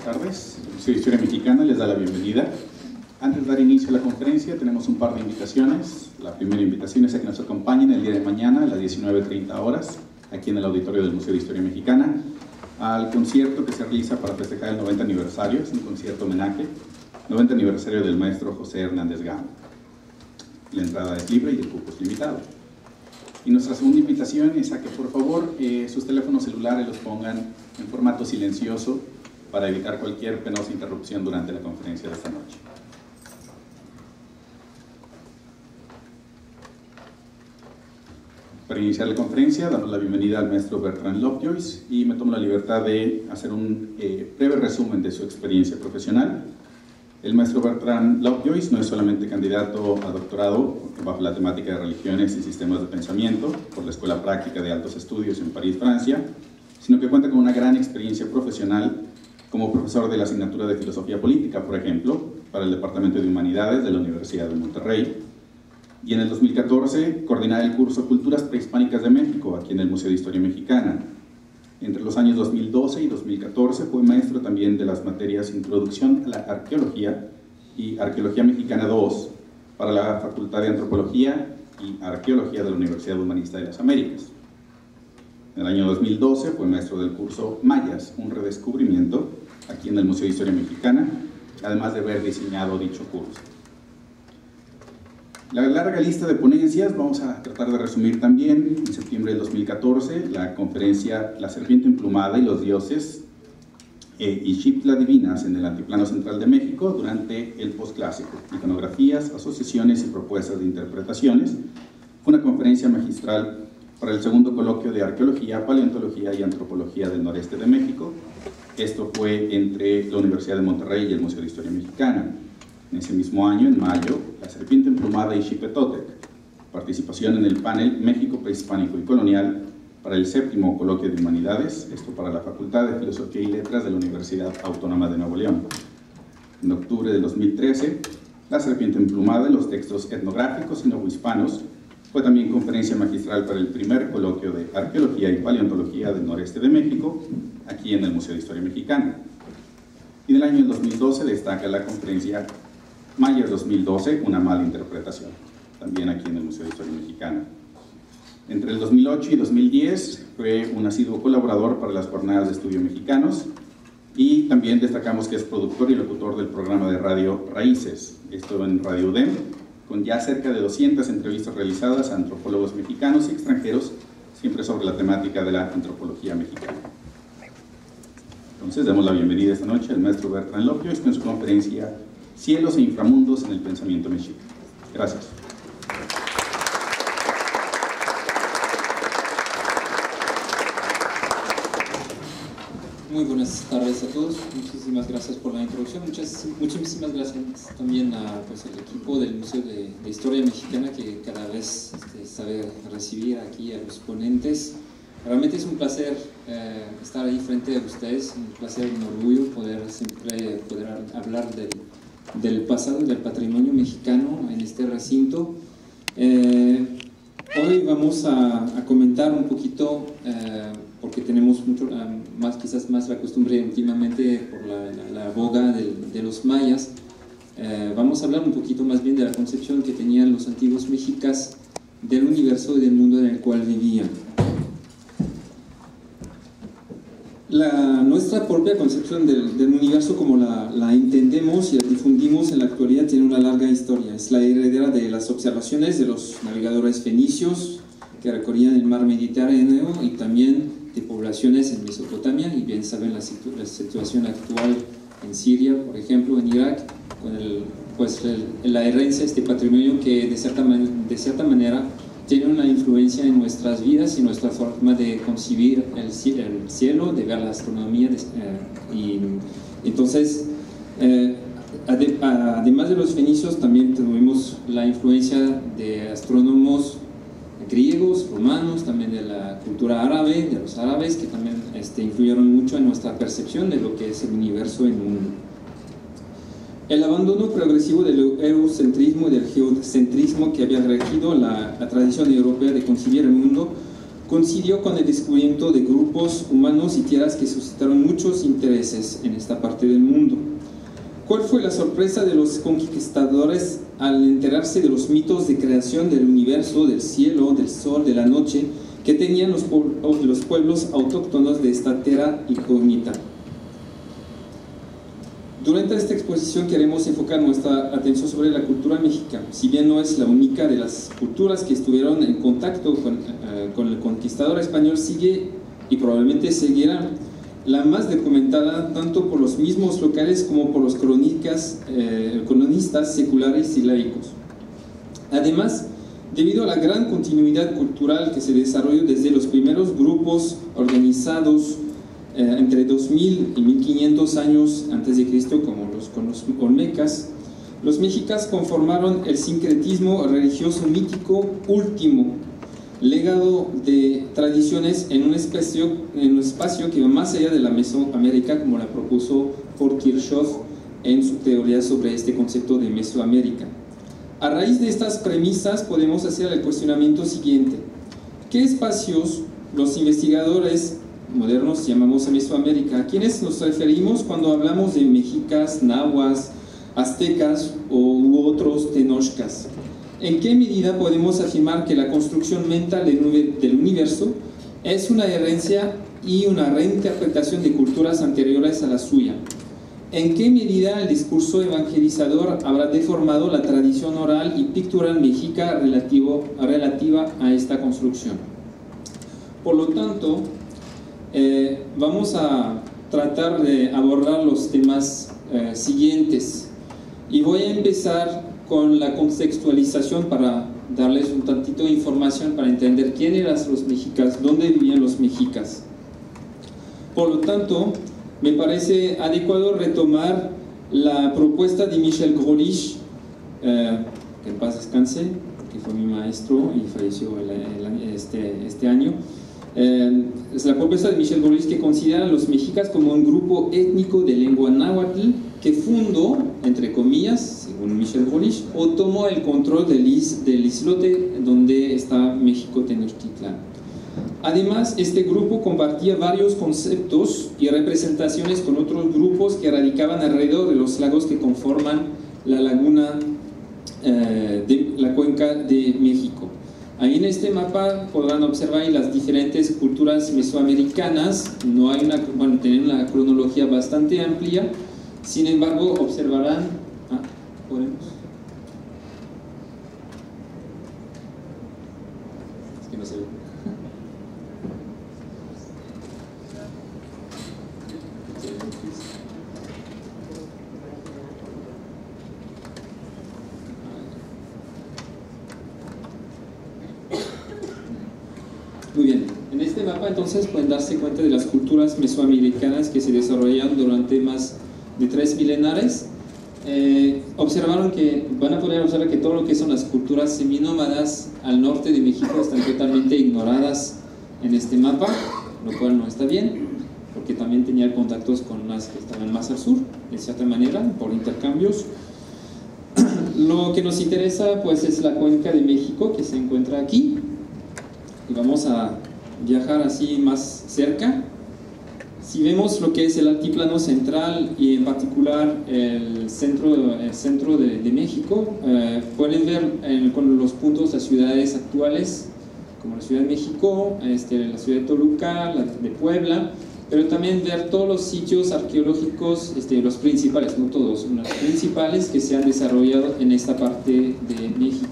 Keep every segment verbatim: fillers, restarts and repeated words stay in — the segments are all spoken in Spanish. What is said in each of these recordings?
tardes. El Museo de Historia Mexicana les da la bienvenida. Antes de dar inicio a la conferencia, tenemos un par de invitaciones. La primera invitación es a que nos acompañen el día de mañana a las diecinueve treinta horas, aquí en el auditorio del Museo de Historia Mexicana, al concierto que se realiza para festejar el noventa aniversario. Es un concierto homenaje, noventa aniversario del maestro José Hernández Gama. La entrada es libre y el cupo es limitado. Y nuestra segunda invitación es a que por favor eh, sus teléfonos celulares los pongan en formato silencioso para evitar cualquier penosa interrupción durante la conferencia de esta noche. Para iniciar la conferencia damos la bienvenida al maestro Bertrand Lovejoy y me tomo la libertad de hacer un eh, breve resumen de su experiencia profesional. El maestro Bertrand Lovejoy no es solamente candidato a doctorado bajo la temática de religiones y sistemas de pensamiento por la Escuela Práctica de Altos Estudios en París, Francia, sino que cuenta con una gran experiencia profesional como profesor de la asignatura de Filosofía Política, por ejemplo, para el Departamento de Humanidades de la Universidad de Monterrey, y en el dos mil catorce coordinar el curso Culturas Prehispánicas de México, aquí en el Museo de Historia Mexicana. Entre los años dos mil doce y dos mil catorce fue maestro también de las materias Introducción a la Arqueología y Arqueología Mexicana dos para la Facultad de Antropología y Arqueología de la Universidad Humanista de las Américas. En el año dos mil doce fue maestro del curso Mayas, un redescubrimiento, aquí en el Museo de Historia Mexicana, además de haber diseñado dicho curso. La larga lista de ponencias vamos a tratar de resumir también. En septiembre del dos mil catorce, la conferencia La Serpiente Emplumada y los Dioses eh, y Xiptla Divinas en el Altiplano Central de México durante el Postclásico, iconografías, asociaciones y propuestas de interpretaciones. Fue una conferencia magistral para el segundo coloquio de Arqueología, Paleontología y Antropología del Noreste de México. Esto fue entre la Universidad de Monterrey y el Museo de Historia Mexicana. En ese mismo año, en mayo, La Serpiente Emplumada y Xipetotec, participación en el panel México Prehispánico y Colonial para el séptimo Coloquio de Humanidades, esto para la Facultad de Filosofía y Letras de la Universidad Autónoma de Nuevo León. En octubre del dos mil trece, La Serpiente Emplumada y los textos etnográficos y novohispanos fue también conferencia magistral para el primer Coloquio de Arqueología y Paleontología del Noreste de México, aquí en el Museo de Historia Mexicana. Y del año dos mil doce destaca la conferencia Mayas dos mil doce, una mala interpretación, también aquí en el Museo de Historia Mexicana. Entre el dos mil ocho y dos mil diez fue un asiduo colaborador para las jornadas de estudio mexicanos y también destacamos que es productor y locutor del programa de radio Raíces, esto en Radio U D E M, con ya cerca de doscientas entrevistas realizadas a antropólogos mexicanos y extranjeros, siempre sobre la temática de la antropología mexicana. Entonces, damos la bienvenida esta noche al maestro Bertrand Lovejoy con su conferencia Cielos e inframundos en el pensamiento mexica. Gracias. Muy buenas tardes a todos. Muchísimas gracias por la introducción. Muchas, muchísimas gracias también a, pues, al equipo del Museo de, de Historia Mexicana que cada vez este, sabe recibir aquí a los ponentes. Realmente es un placer eh, estar ahí frente a ustedes, un placer, un orgullo poder siempre poder hablar del del pasado, del patrimonio mexicano en este recinto. Eh, hoy vamos a, a comentar un poquito, eh, porque tenemos mucho, uh, más, quizás más la costumbre últimamente por la, la, la boga de, de los mayas, eh, vamos a hablar un poquito más bien de la concepción que tenían los antiguos mexicas del universo y del mundo en el cual vivían. La, nuestra propia concepción del, del universo como la, la entendemos y la difundimos en la actualidad tiene una larga historia. Es la heredera de las observaciones de los navegadores fenicios que recorrían el mar Mediterráneo y también de poblaciones en Mesopotamia, y bien saben la, situ la situación actual en Siria, por ejemplo, en Irak, con el, pues el, la herencia de este patrimonio que de cierta, man de cierta manera tiene una influencia en nuestras vidas y nuestra forma de concebir el cielo, de ver la astronomía. De, eh, y entonces, eh, ade además de los fenicios, también tuvimos la influencia de astrónomos griegos, romanos, también de la cultura árabe, de los árabes, que también este, influyeron mucho en nuestra percepción de lo que es el universo y el mundo. El abandono progresivo del eurocentrismo y del geocentrismo que había regido la, la tradición europea de concebir el mundo coincidió con el descubrimiento de grupos humanos y tierras que suscitaron muchos intereses en esta parte del mundo. ¿Cuál fue la sorpresa de los conquistadores al enterarse de los mitos de creación del universo, del cielo, del sol, de la noche, que tenían los, los pueblos autóctonos de esta tierra incógnita? Durante esta exposición queremos enfocar nuestra atención sobre la cultura mexicana. Si bien no es la única de las culturas que estuvieron en contacto con, uh, con el conquistador español, sigue y probablemente seguirá la más documentada tanto por los mismos locales como por los crónicas, eh, cronistas seculares y laicos. Además, debido a la gran continuidad cultural que se desarrolló desde los primeros grupos organizados eh, entre dos mil y mil quinientos años antes de Cristo, como los, con los olmecas, los mexicas conformaron el sincretismo religioso mítico último, legado de tradiciones en un espacio, en un espacio que va más allá de la Mesoamérica, como la propuso por Kirchhoff en su teoría sobre este concepto de Mesoamérica. A raíz de estas premisas podemos hacer el cuestionamiento siguiente: ¿qué espacios los investigadores modernos llamamos a Mesoamérica? ¿A quiénes nos referimos cuando hablamos de mexicas, nahuas, aztecas o, u otros tenochcas? ¿En qué medida podemos afirmar que la construcción mental del universo es una herencia y una reinterpretación de culturas anteriores a la suya? ¿En qué medida el discurso evangelizador habrá deformado la tradición oral y pictural mexica relativo, relativa a esta construcción? Por lo tanto, eh, vamos a tratar de abordar los temas eh, siguientes, y voy a empezar con la contextualización para darles un tantito de información para entender quién eran los mexicas, dónde vivían los mexicas. Por lo tanto, me parece adecuado retomar la propuesta de Michel Grolich, eh, que en paz descanse, que fue mi maestro y falleció el, el, este, este año. Eh, es la propuesta de Michel Grolich, que considera a los mexicas como un grupo étnico de lengua náhuatl que fundó, entre comillas, según Michel Grolich, o tomó el control del, is, del islote donde está México Tenochtitlán. Además, este grupo compartía varios conceptos y representaciones con otros grupos que radicaban alrededor de los lagos que conforman la laguna eh, de la cuenca de México. Ahí en este mapa podrán observar las diferentes culturas mesoamericanas. No hay una, bueno, tienen una cronología bastante amplia. Sin embargo, observarán, ah, ¿podemos? Es que no se ve. Muy bien, en este mapa entonces pueden darse cuenta de las culturas mesoamericanas que se desarrollaron durante más de tres milenares. Eh, observaron que, van a poder observar que todo lo que son las culturas seminómadas al norte de México están totalmente ignoradas en este mapa, lo cual no está bien, porque también tenía contactos con las que estaban más al sur, de cierta manera, por intercambios. Lo que nos interesa pues es la cuenca de México, que se encuentra aquí, y vamos a viajar así más cerca. Si vemos lo que es el altiplano central y en particular el centro, el centro de, de México, eh, pueden ver en, con los puntos las ciudades actuales, como la Ciudad de México, este, la ciudad de Toluca, la de Puebla, pero también ver todos los sitios arqueológicos, este, los principales, no todos, los principales que se han desarrollado en esta parte de México.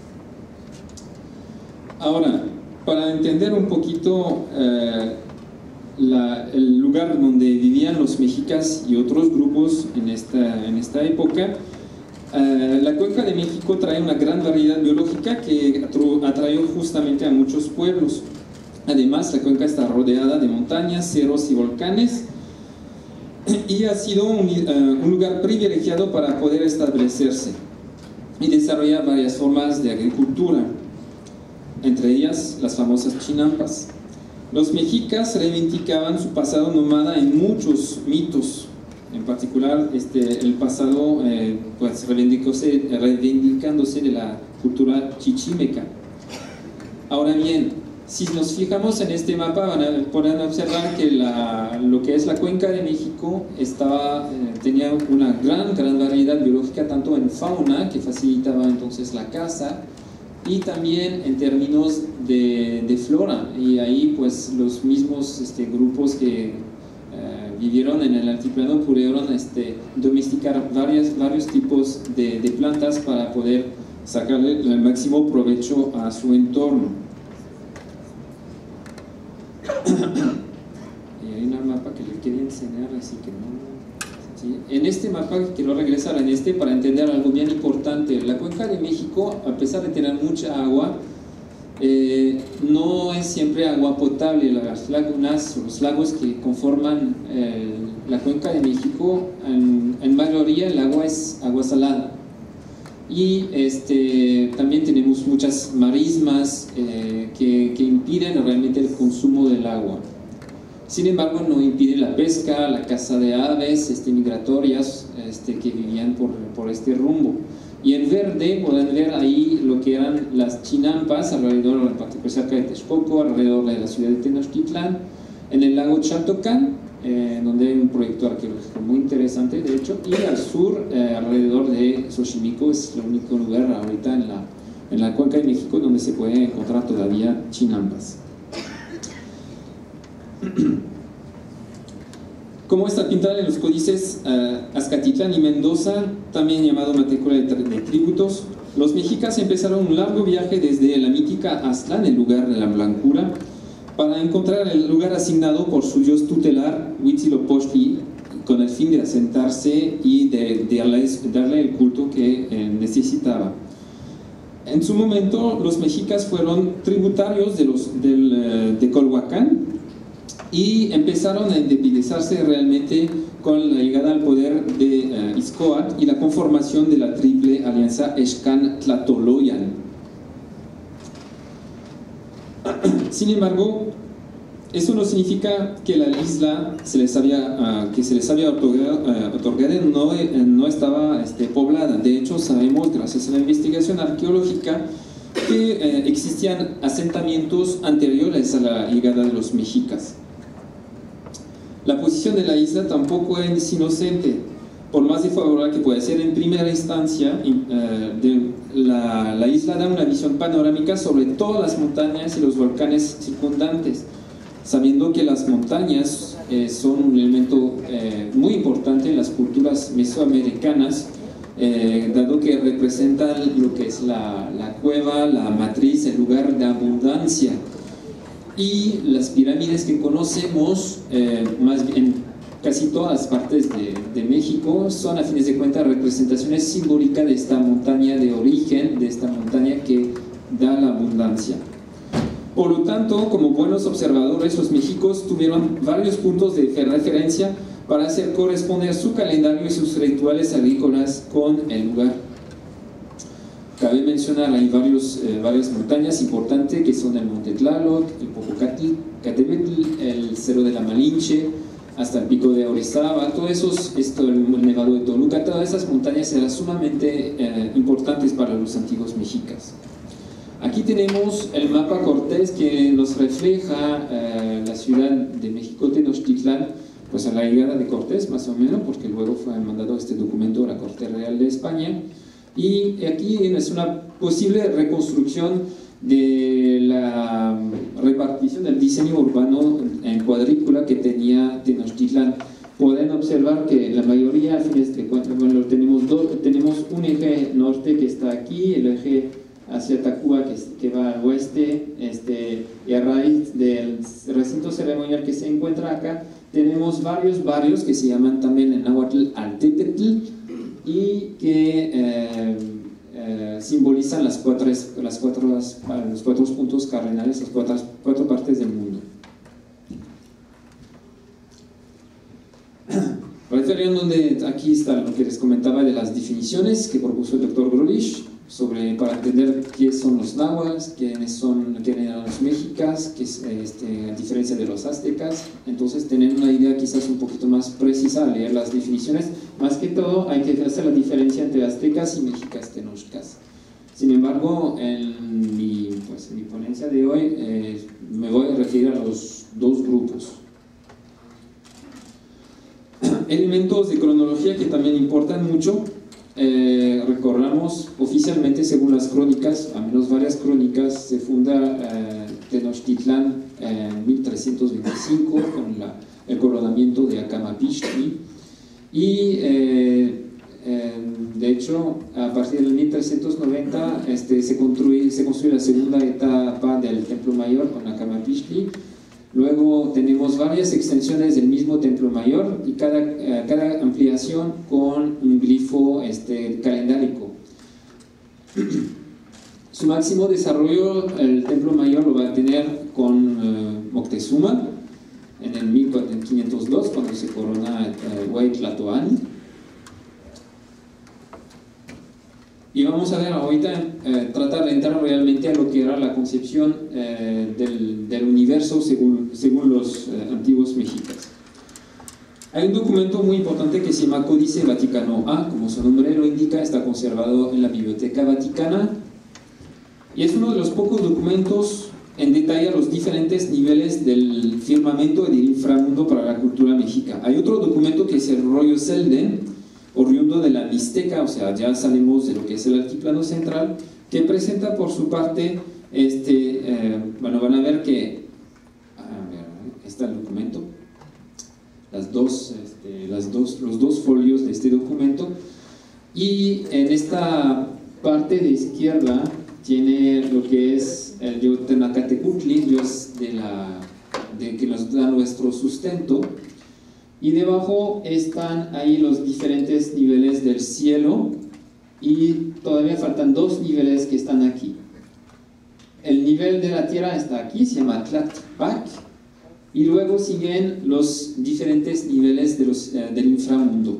Ahora, para entender un poquito eh, la, el lugar donde vivían los mexicas y otros grupos en esta, en esta época, eh, la cuenca de México trae una gran variedad biológica que atrajo justamente a muchos pueblos. Además, la cuenca está rodeada de montañas, cerros y volcanes, y ha sido un, uh, un lugar privilegiado para poder establecerse y desarrollar varias formas de agricultura, entre ellas las famosas chinampas. Los mexicas reivindicaban su pasado nómada en muchos mitos, en particular este, el pasado eh, pues, reivindicándose, reivindicándose de la cultura chichimeca. Ahora bien, Si nos fijamos en este mapa, van a, podrán observar que la, lo que es la Cuenca de México estaba, eh, tenía una gran, gran variedad biológica, tanto en fauna, que facilitaba entonces la caza, y también en términos de, de flora. Y ahí pues los mismos este, grupos que eh, vivieron en el altiplano pudieron este, domesticar varias, varios tipos de, de plantas para poder sacarle el máximo provecho a su entorno. Y hay un mapa que le quería enseñar, así que no. ¿Sí? En este mapa quiero regresar en este para entender algo bien importante. La Cuenca de México, a pesar de tener mucha agua, eh, no es siempre agua potable. Las lagunas, los lagos que conforman eh, la Cuenca de México, en, en mayoría el agua es agua salada. Y este, también tenemos muchas marismas eh, que, que impiden realmente el consumo del agua. Sin embargo, no impide la pesca, la caza de aves este, migratorias este, que vivían por, por este rumbo. Y en verde pueden ver ahí lo que eran las chinampas alrededor, en particular cerca de Texcoco, alrededor de la ciudad de Tenochtitlán, en el lago Chaltocán, Eh, donde hay un proyecto arqueológico muy interesante, de hecho, y al sur, eh, alrededor de Xochimilco, es el único lugar ahorita en la, en la Cuenca de México donde se puede encontrar todavía chinampas. Como está pintada en los códices eh, Azcatitlán y Mendoza, también llamado matrícula de, de tributos, los mexicas empezaron un largo viaje desde la mítica Aztlán, el lugar de la blancura, para encontrar el lugar asignado por su dios tutelar, Huitzilopochtli, con el fin de asentarse y de, de darle, darle el culto que eh, necesitaba. En su momento, los mexicas fueron tributarios de, los, del, eh, de Colhuacán y empezaron a independizarse realmente con la llegada al poder de eh, Izcóatl y la conformación de la triple alianza Excan-Tlatoloyan. Sin embargo, eso no significa que la isla se les había, uh, que se les había otorgado, uh, otorgado no, eh, no estaba este, poblada. De hecho, sabemos, gracias a la investigación arqueológica, que eh, existían asentamientos anteriores a la llegada de los mexicas. La posición de la isla tampoco es inocente. Por más desfavorable que pueda ser en primera instancia, eh, de, la, la isla da una visión panorámica sobre todas las montañas y los volcanes circundantes, sabiendo que las montañas eh, son un elemento eh, muy importante en las culturas mesoamericanas, eh, dado que representan lo que es la, la cueva, la matriz, el lugar de abundancia. Y las pirámides que conocemos, eh, más bien casi todas las partes de, de México, son a fines de cuentas representaciones simbólicas de esta montaña de origen, de esta montaña que da la abundancia. Por lo tanto, como buenos observadores, los mexicos tuvieron varios puntos de referencia para hacer corresponder su calendario y sus rituales agrícolas con el lugar. Cabe mencionar, hay varios, eh, varias montañas importantes que son el Monte Tlaloc, el Popocatépetl, el Cerro de la Malinche, hasta el Pico de Orizaba, todo eso, esto, el Nevado de Toluca, todas esas montañas eran sumamente eh, importantes para los antiguos mexicas. Aquí tenemos el mapa Cortés que nos refleja eh, la ciudad de México Tenochtitlán, pues a la llegada de Cortés más o menos, porque luego fue mandado este documento a la Corte Real de España, y aquí es una posible reconstrucción de la repartición del diseño urbano en cuadrícula que tenía Tenochtitlán. Pueden observar que la mayoría, a fines de cuentas, bueno, tenemos, dos, tenemos un eje norte que está aquí, el eje hacia Tacuba que, que va al oeste, este, y a raíz del recinto ceremonial que se encuentra acá, tenemos varios barrios que se llaman también en náhuatl Altepetl y que eh, eh, simbolizan las cuatro, las cuatro, las, los cuatro puntos cardinales, las cuatro, cuatro partes del mundo. Refiriendo donde aquí está lo que les comentaba de las definiciones que propuso el doctor Grolich sobre para entender quiénes son los náhuatl, quiénes son quiénes eran los mexicas, que es, este, a diferencia de los aztecas. Entonces tener una idea quizás un poquito más precisa al leer las definiciones. Más que todo hay que hacer la diferencia entre aztecas y mexicas tenochcas. Sin embargo, en mi, pues, en mi ponencia de hoy eh, me voy a referir a los dos grupos. Elementos de cronología que también importan mucho. Eh, recordamos oficialmente, según las crónicas, al menos varias crónicas, se funda eh, Tenochtitlán en mil trescientos veinticinco con la, el coronamiento de Acamapixtli, y eh, eh, de hecho a partir del mil trescientos noventa este, se, construye, se construye la segunda etapa del Templo Mayor con Acamapixtli. Luego tenemos varias extensiones del mismo Templo Mayor y cada, eh, cada ampliación con un glifo este, calendárico. Su máximo desarrollo el Templo Mayor lo va a tener con eh, Moctezuma en el mil quinientos dos, cuando se corona eh, Huey Tlatoani. Y vamos a ver ahorita, eh, tratar de entrar realmente a lo que era la concepción eh, del, del universo según, según los eh, antiguos mexicas. Hay un documento muy importante que se llama Códice Vaticano A, como su nombre lo indica, está conservado en la Biblioteca Vaticana, y es uno de los pocos documentos en detalle los diferentes niveles del firmamento y del inframundo para la cultura mexica. Hay otro documento que es el rollo Selden, oriundo de la Mixteca, o sea, ya salimos de lo que es el altiplano central, que presenta por su parte, este, eh, bueno, van a ver que, a ver, está el documento, las dos, este, las dos, los dos folios de este documento, y en esta parte de izquierda tiene lo que es el Yotenacatecutli, Dios de la, de que nos da nuestro sustento. Y debajo están ahí los diferentes niveles del cielo, y todavía faltan dos niveles que están aquí. El nivel de la tierra está aquí, se llama Tlachtpac, y luego siguen los diferentes niveles de los, eh, del inframundo.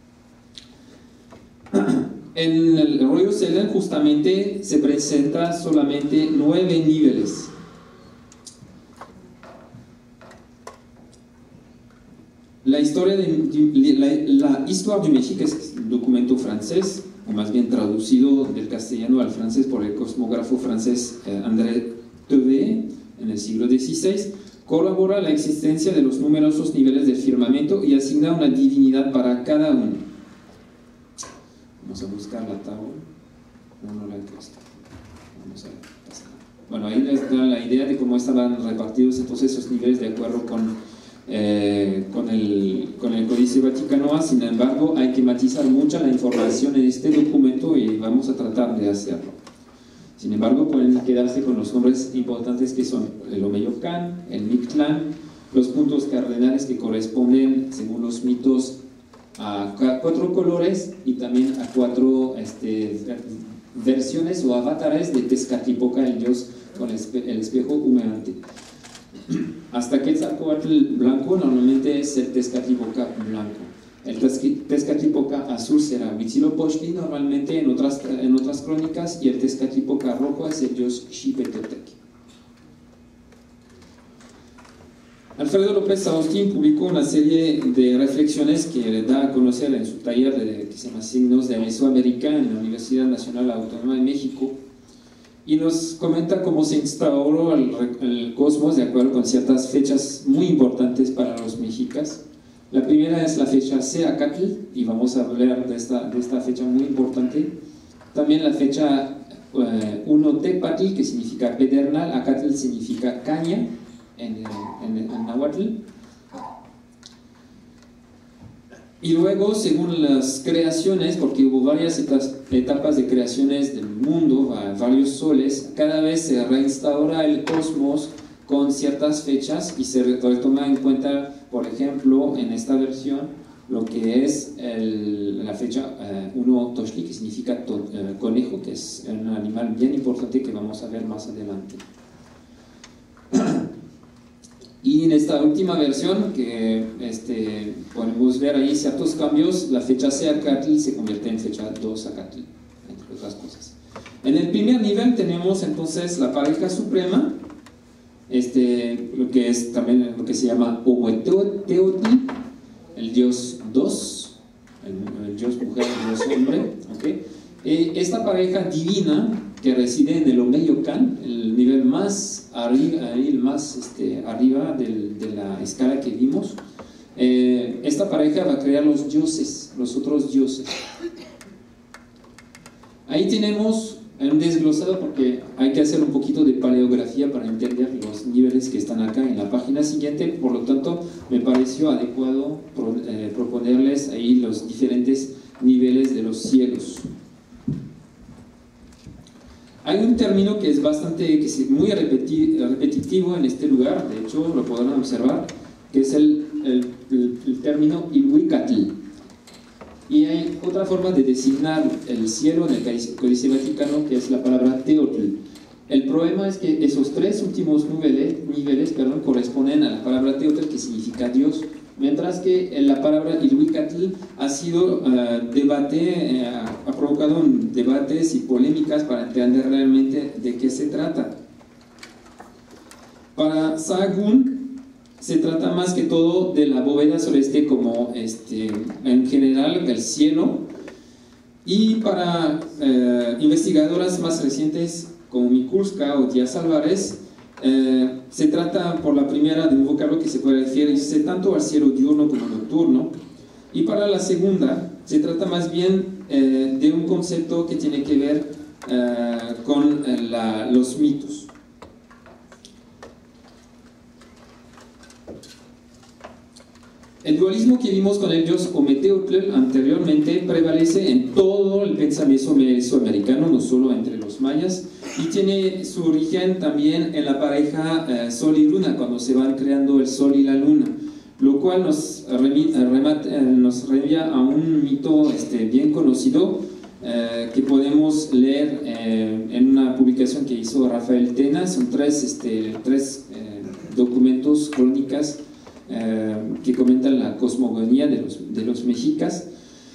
En el rollo Selden justamente se presenta solamente nueve niveles. La historia de, la, la Histoire du Mexique es un documento francés, o más bien traducido del castellano al francés por el cosmógrafo francés eh, André Tevet en el siglo dieciséis. Corrobora la existencia de los numerosos niveles del firmamento y asigna una divinidad para cada uno. Vamos a buscar la tabla. No, no la he puesto. Vamos a ver. Bueno, ahí les da la idea de cómo estaban repartidos entonces esos niveles de acuerdo con Eh, con, el, con el Códice Vaticano A. Sin embargo, hay que matizar mucha la información en este documento y vamos a tratar de hacerlo. Sin embargo, pueden quedarse con los nombres importantes que son el Omeyocan, el Mictlán, los puntos cardenales que corresponden, según los mitos, a cuatro colores y también a cuatro este, versiones o avatares de Tezcatlipoca, el dios con el, espe el espejo humeante. Hasta Quetzalcóatl blanco normalmente es el Tezcatlipoca blanco. El Tezcatlipoca azul será Huitzilopochtli normalmente en otras, en otras crónicas, y el Tezcatlipoca rojo es el dios Xipetotec. Alfredo López Agustín publicó una serie de reflexiones que da a conocer en su taller de, que se llama Signos de Mesoamérica en la Universidad Nacional Autónoma de México, y nos comenta cómo se instauró el, el cosmos de acuerdo con ciertas fechas muy importantes para los mexicas. La primera es la fecha Seacatl, y vamos a hablar de esta, de esta fecha muy importante. También la fecha eh, Unotepatl, que significa pedernal, Acatl significa caña en, en, en Nahuatl. Y luego, según las creaciones, porque hubo varias etapas de creaciones del mundo, varios soles, cada vez se reinstaura el cosmos con ciertas fechas y se retoma en cuenta, por ejemplo, en esta versión, lo que es el, la fecha uh, Uno Tochtli, que significa to, uh, conejo, que es un animal bien importante que vamos a ver más adelante. Y en esta última versión, que este, podemos ver ahí ciertos cambios, la fecha Seacatl se convierte en fecha dos Acatl, entre otras cosas. En el primer nivel tenemos entonces la pareja suprema, este, lo que es también lo que se llama Ohueteotli, el dios dos, el, el dios mujer, el dios hombre. ¿Okay? Eh, esta pareja divina, que reside en el Omeyocan, el nivel más arriba, el más este, arriba del, de la escala que vimos. Eh, esta pareja va a crear los dioses, los otros dioses. Ahí tenemos un desglosado porque hay que hacer un poquito de paleografía para entender los niveles que están acá en la página siguiente. Por lo tanto, me pareció adecuado pro, eh, proponerles ahí los diferentes niveles de los cielos. Hay un término que es bastante, que es muy repeti, repetitivo en este lugar, de hecho lo podrán observar, que es el, el, el, el término Ilhuicatl. Y hay otra forma de designar el cielo en el Códice Vaticano, que es la palabra Teotl. El problema es que esos tres últimos niveles, niveles perdón, corresponden a la palabra Teotl, que significa Dios, mientras que la palabra Ilhuicatl ha sido uh, debate, uh, ha provocado debates y polémicas para entender realmente de qué se trata. Para Sahagún se trata más que todo de la bóveda celeste como este, en general del cielo, y para uh, investigadoras más recientes como Mikulska o Díaz Álvarez, Eh, se trata por la primera de un vocablo que se puede referirse tanto al cielo diurno como nocturno, y para la segunda se trata más bien eh, de un concepto que tiene que ver eh, con eh, la, los mitos. El dualismo que vimos con el dios Ometeotl anteriormente prevalece en todo el pensamiento mesoamericano, no solo entre los mayas, y tiene su origen también en la pareja eh, Sol y Luna, cuando se van creando el Sol y la Luna, lo cual nos, remita, remata, eh, nos reenvía a un mito este, bien conocido eh, que podemos leer eh, en una publicación que hizo Rafael Tena. Son tres, este, tres eh, documentos, crónicas, eh, que comentan la cosmogonía de los, de los mexicas.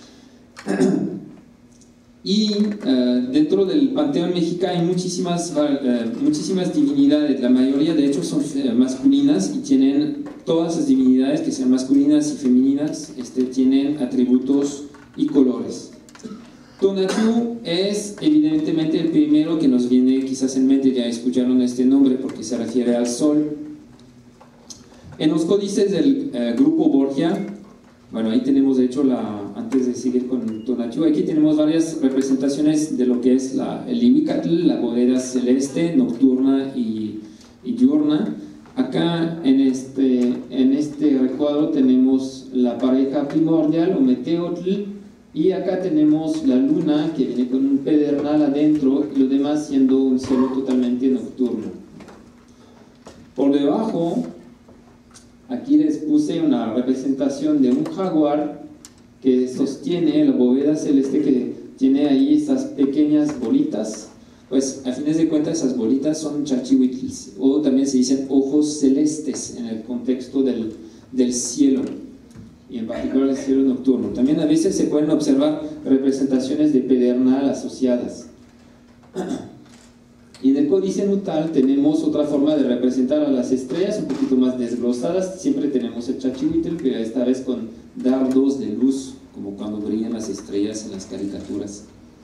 Y uh, dentro del panteón mexica hay muchísimas, uh, muchísimas divinidades, la mayoría de hecho son uh, masculinas, y tienen todas las divinidades que sean masculinas y femeninas, este, tienen atributos y colores. Tonatiuh es evidentemente el primero que nos viene quizás en mente, ya escucharon este nombre porque se refiere al sol. En los códices del uh, grupo Borgia, bueno, ahí tenemos de hecho, la, antes de seguir con Tonatiuh, aquí tenemos varias representaciones de lo que es la, el Ilhuicatl, la bóveda celeste, nocturna y, y diurna. Acá en este, en este recuadro tenemos la pareja primordial, Ometeotl, y acá tenemos la luna que viene con un pedernal adentro, y lo demás siendo un cielo totalmente nocturno. Por debajo, aquí les puse una representación de un jaguar que sostiene la bóveda celeste, que tiene ahí esas pequeñas bolitas. Pues a fines de cuentas esas bolitas son chachihuitls, o también se dicen ojos celestes en el contexto del, del cielo, y en particular el cielo nocturno. También a veces se pueden observar representaciones de pedernal asociadas. Y en el Códice Nutal tenemos otra forma de representar a las estrellas, un poquito más desglosadas. Siempre tenemos el chachihuitl, pero esta vez con dardos de luz, como cuando brillan las estrellas en las caricaturas.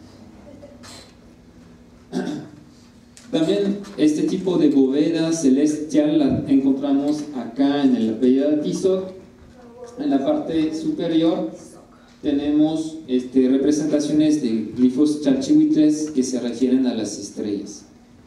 También este tipo de bóveda celestial la encontramos acá en el Pléyade Tizoc. En la parte superior tenemos este, representaciones de glifos chachihuitles que se refieren a las estrellas.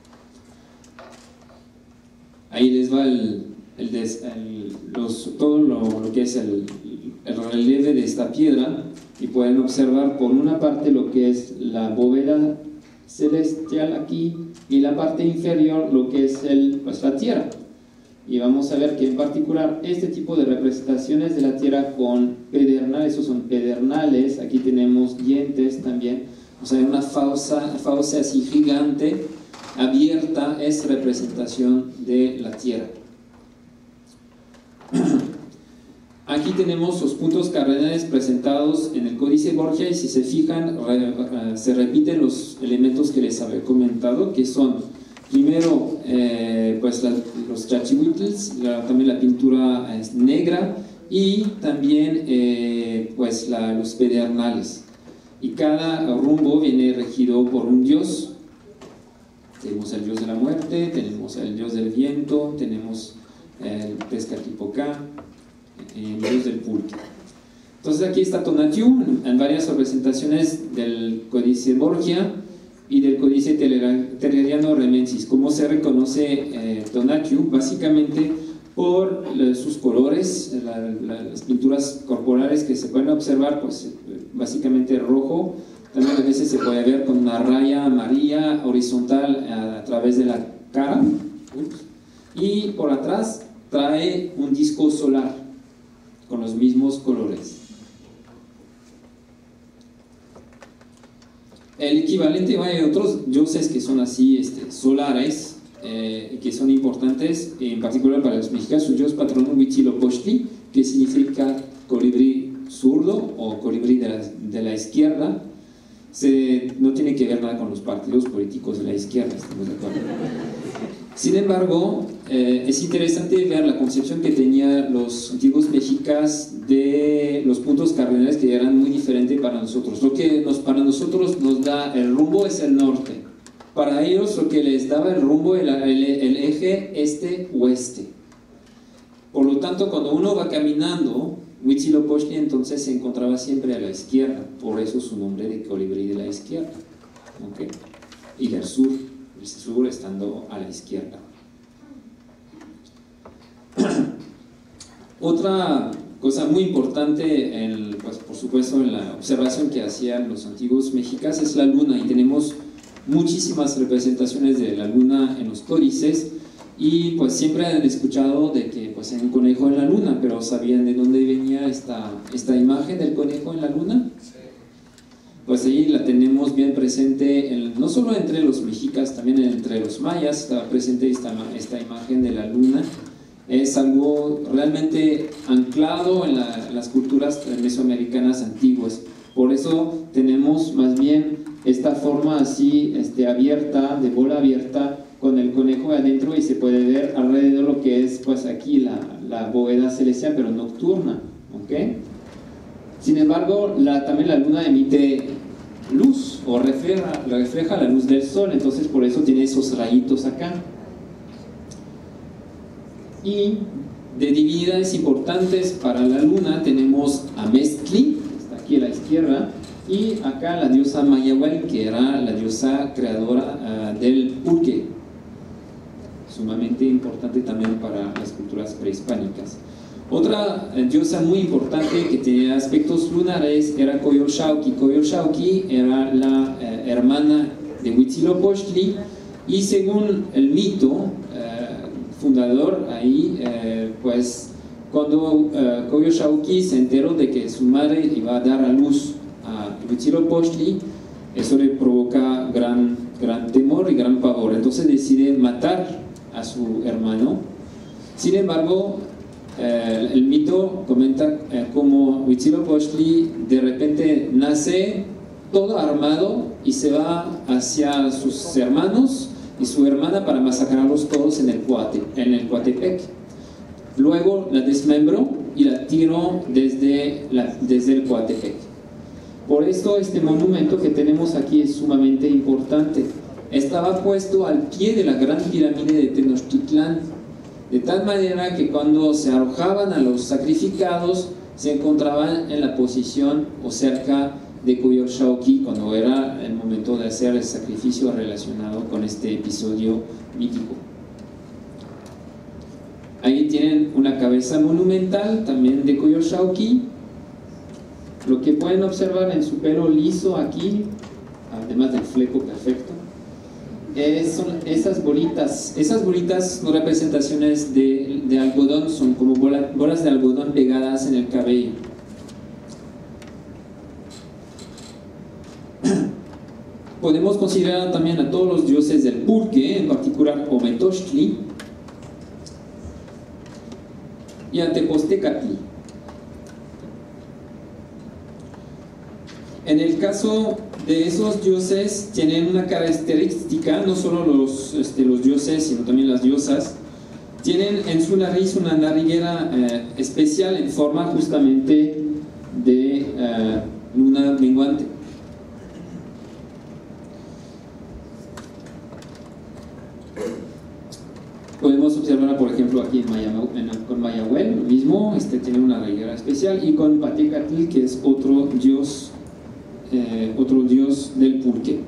Ahí les va el, el des, el, los, todo lo, lo que es el, el relieve de esta piedra, y pueden observar por una parte lo que es la bóveda celestial aquí, y la parte inferior lo que es el, pues, la tierra. Y vamos a ver que en particular este tipo de representaciones de la tierra con pedernales, esos son pedernales, aquí tenemos dientes también, o sea, una fauce, fauce así gigante, abierta, es representación de la tierra. Aquí tenemos los puntos cardinales presentados en el Códice Borgia, y si se fijan, re, se repiten los elementos que les había comentado, que son primero eh, pues la, los chachihuitls, la, también la pintura es negra, y también eh, pues la, los pedernales, y cada rumbo viene regido por un dios. Tenemos el dios de la muerte, tenemos el dios del viento, tenemos el Tezcatlipoca, el dios del pulque. Entonces aquí está Tonatiuh en varias representaciones del Códice Borgia y del Códice Telleriano Remensis. ¿Cómo se reconoce eh, Tonatiuh? Básicamente por eh, sus colores, la, la, las pinturas corporales que se pueden observar, pues básicamente rojo. También a veces se puede ver con una raya amarilla horizontal a, a través de la cara. Ups. Y por atrás trae un disco solar con los mismos colores. El equivalente, hay otros dioses que son así, este, solares, eh, que son importantes, en particular para los mexicanos, su dios patrono Huitzilopochtli, que significa colibrí zurdo o colibrí de la, de la izquierda. Se, no tiene que ver nada con los partidos políticos de la izquierda, estamos de acuerdo. Sin embargo, eh, es interesante ver la concepción que tenían los antiguos mexicas de los puntos cardinales, que eran muy diferentes para nosotros. Lo que nos, para nosotros nos da el rumbo es el norte. Para ellos lo que les daba el rumbo el, el, el eje este-oeste. Por lo tanto, cuando uno va caminando, Huitzilopochtli entonces se encontraba siempre a la izquierda, por eso su nombre de colibrí de la izquierda. ¿Okay? Y del sur, el sur estando a la izquierda. Otra cosa muy importante, en, pues, por supuesto, en la observación que hacían los antiguos mexicas es la luna, y tenemos muchísimas representaciones de la luna en los códices. Y pues siempre han escuchado de que pues hay un conejo en la luna, pero ¿sabían de dónde venía esta, esta imagen del conejo en la luna? Sí. Pues ahí la tenemos bien presente, en, no solo entre los mexicas, también entre los mayas está presente esta, esta imagen de la luna. Es algo realmente anclado en, la, en las culturas mesoamericanas antiguas. Por eso tenemos más bien esta forma así este, abierta, de bola abierta, con el conejo adentro, y se puede ver alrededor lo que es pues aquí la, la bóveda celestial, pero nocturna. ¿Okay? Sin embargo, la, también la luna emite luz o refleja, refleja la luz del sol, entonces por eso tiene esos rayitos acá. Y de divinidades importantes para la luna tenemos a Mestli, que está aquí a la izquierda, y acá la diosa Mayahuel, que era la diosa creadora uh, del pulque, sumamente importante también para las culturas prehispánicas. Otra diosa muy importante que tenía aspectos lunares era Coyolxauhqui. Coyolxauhqui era la eh, hermana de Huitzilopochtli, y según el mito eh, fundador ahí, eh, pues cuando eh, Coyolxauhqui se enteró de que su madre iba a dar a luz a Huitzilopochtli, eso le provoca gran, gran temor y gran pavor, entonces decide matar a su hermano. Sin embargo, eh, el mito comenta eh, como Huitzilopochtli de repente nace todo armado y se va hacia sus hermanos y su hermana para masacrarlos todos en el, Coate, en el Coatepec. Luego la desmembró y la tiró desde, la, desde el Coatepec. Por esto este monumento que tenemos aquí es sumamente importante. Estaba puesto al pie de la gran pirámide de Tenochtitlán, de tal manera que cuando se arrojaban a los sacrificados se encontraban en la posición o cerca de Coyolxauhqui cuando era el momento de hacer el sacrificio relacionado con este episodio mítico. Ahí tienen una cabeza monumental también de Coyolxauhqui. Lo que pueden observar en su pelo liso aquí, además del fleco perfecto, es, son esas bolitas. Esas bolitas son representaciones de, de algodón, son como bola, bolas de algodón pegadas en el cabello. Podemos considerar también a todos los dioses del pulque, en particular Ometoztli y a Tepostecatli. En el caso de esos dioses, tienen una característica, no solo los, este, los dioses, sino también las diosas, tienen en su nariz una nariguera eh, especial en forma justamente de eh, luna menguante. Podemos observar, por ejemplo, aquí en Mayahuel, en, con Mayahuel, lo mismo, este tiene una reguera especial, y con Patecatl, que es otro dios, eh, otro dios del pulque.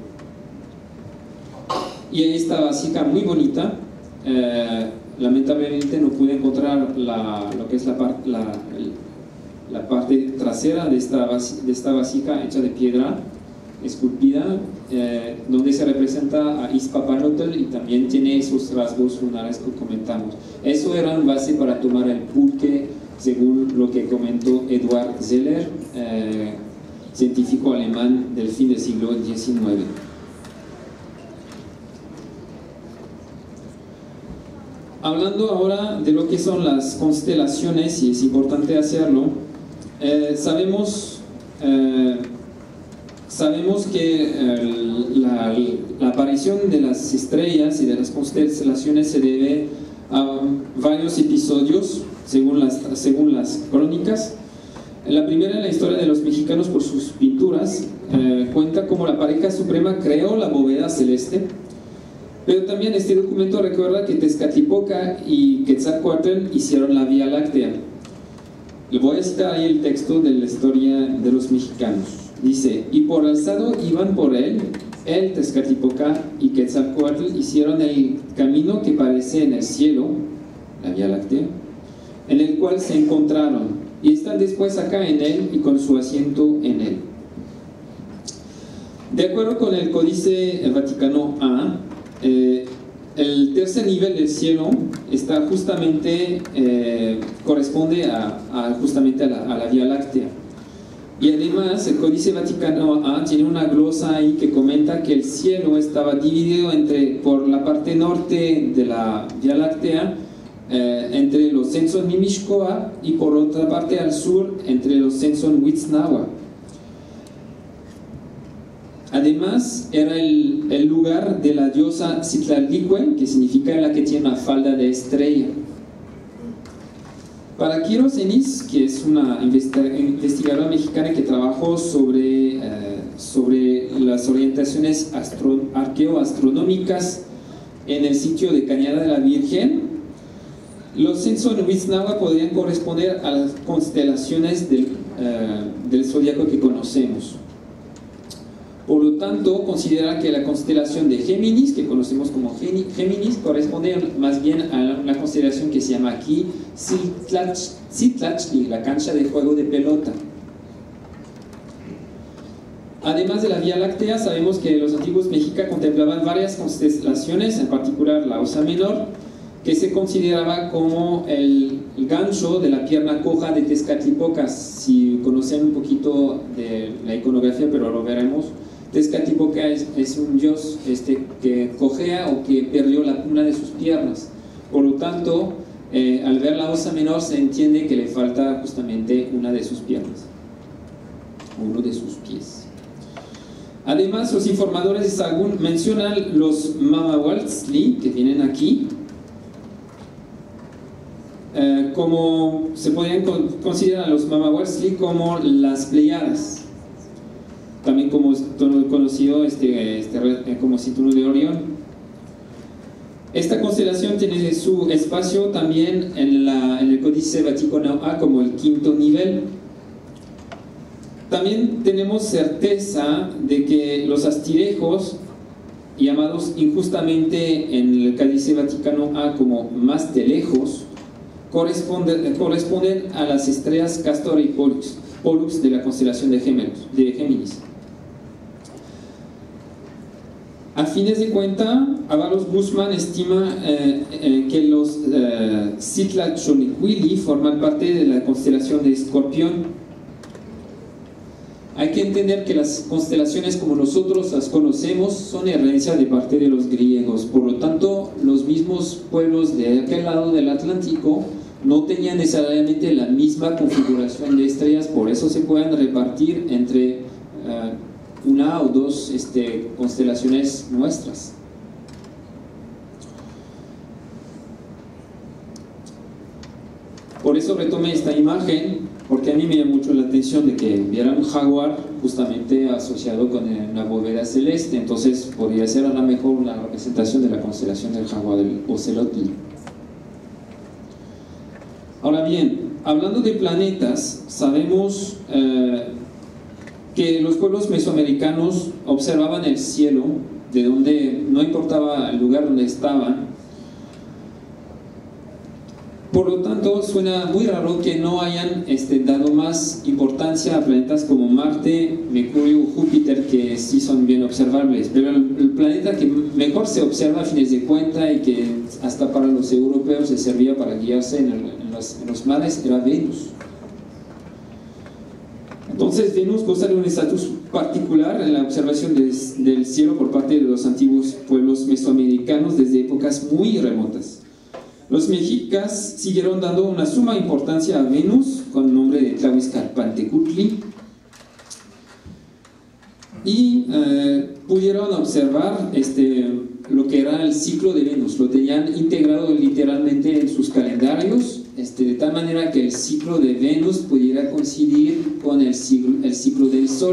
Y ahí esta vasija muy bonita. Eh, lamentablemente no pude encontrar la, lo que es la, par, la, la parte trasera de esta, de esta vasija hecha de piedra esculpida, eh, donde se representa a Izpapalotl y también tiene esos rasgos lunares que comentamos. Eso era un base para tomar el pulque, según lo que comentó Eduard Zeller, eh, científico alemán del fin del siglo diecinueve. Hablando ahora de lo que son las constelaciones, y es importante hacerlo, eh, sabemos, eh, sabemos que eh, la, la aparición de las estrellas y de las constelaciones se debe a varios episodios, según las, según las crónicas. La primera, en la historia de los mexicanos por sus pinturas, eh, cuenta cómo la pareja suprema creó la bóveda celeste. Pero también este documento recuerda que Tezcatlipoca y Quetzalcóatl hicieron la Vía Láctea. Le voy a citar ahí el texto de la historia de los mexicanos. Dice: y por alzado iban por él, él, Tezcatlipoca y Quetzalcóatl hicieron el camino que parece en el cielo, la Vía Láctea, en el cual se encontraron, y están después acá en él y con su asiento en él. De acuerdo con el Códice Vaticano A, Eh, el tercer nivel del cielo está justamente, eh, corresponde a, a, justamente a la, a la Vía Láctea. Y además el Códice Vaticano A tiene una glosa ahí que comenta que el cielo estaba dividido entre, por la parte norte de la Vía Láctea, eh, entre los Censon Mimixcoa, y por otra parte al sur entre los Censon Huitznahua. Además, era el, el lugar de la diosa Citlalhícue, que significa la que tiene una falda de estrella. Para Quiros Enís, que es una investigadora mexicana que trabajó sobre, eh, sobre las orientaciones astro, arqueoastronómicas en el sitio de Cañada de la Virgen, los Censon Huitznahua podrían corresponder a las constelaciones del, eh, del zodiaco que conocemos. Por lo tanto, considera que la constelación de Géminis, que conocemos como Géminis, corresponde más bien a una constelación que se llama aquí Citlachli, la cancha de juego de pelota. Además de la Vía Láctea, sabemos que los antiguos mexicas contemplaban varias constelaciones, en particular la Osa Menor, que se consideraba como el gancho de la pierna coja de Tezcatlipoca. Si conocen un poquito de la iconografía, pero lo veremos, Tezcatlipoca es, es un dios este, que cojea o que perdió la, una de sus piernas. Por lo tanto, eh, al ver la Osa Menor se entiende que le falta justamente una de sus piernas, uno de sus pies. Además, los informadores de Sahagún mencionan los Mamahualtzli, que vienen aquí, eh, como se podrían considerar a los Mamahualtzli como las Pleiadas, también como conocido este, este, como cinturón de Orión. Esta constelación tiene su espacio también en, la, en el Códice Vaticano A como el quinto nivel. También tenemos certeza de que los astirejos, llamados injustamente en el Códice Vaticano A como mastelejos, corresponden, corresponden a las estrellas Castor y Pollux, Pollux de la constelación de Géminis. A fines de cuenta, Ábalos Guzmán estima eh, eh, que los eh, Citlachonicuili forman parte de la constelación de Escorpión. Hay que entender que las constelaciones como nosotros las conocemos son herencia de parte de los griegos. Por lo tanto, los mismos pueblos de aquel lado del Atlántico no tenían necesariamente la misma configuración de estrellas, por eso se pueden repartir entre uh, una o dos este, constelaciones nuestras. Por eso retomé esta imagen, porque a mí me llama mucho la atención de que viera un jaguar justamente asociado con una bóveda celeste. Entonces podría ser a lo mejor una representación de la constelación del jaguar del Ocelotl. Ahora bien, hablando de planetas, sabemos eh, que los pueblos mesoamericanos observaban el cielo, de donde no importaba el lugar donde estaban. Por lo tanto, suena muy raro que no hayan este, dado más importancia a planetas como Marte, Mercurio, Júpiter, que sí son bien observables. Pero el, el planeta que mejor se observa a fines de cuenta y que hasta para los europeos les servía para guiarse en, el, en, los, en los mares era Venus. Entonces Venus goza de un estatus particular en la observación de, del cielo por parte de los antiguos pueblos mesoamericanos desde épocas muy remotas. Los mexicas siguieron dando una suma importancia a Venus con el nombre de Tlahuizcalpantecutli y eh, pudieron observar este, lo que era el ciclo de Venus. Lo tenían integrado literalmente en sus calendarios, este, de tal manera que el ciclo de Venus pudiera coincidir con el ciclo, el ciclo del Sol.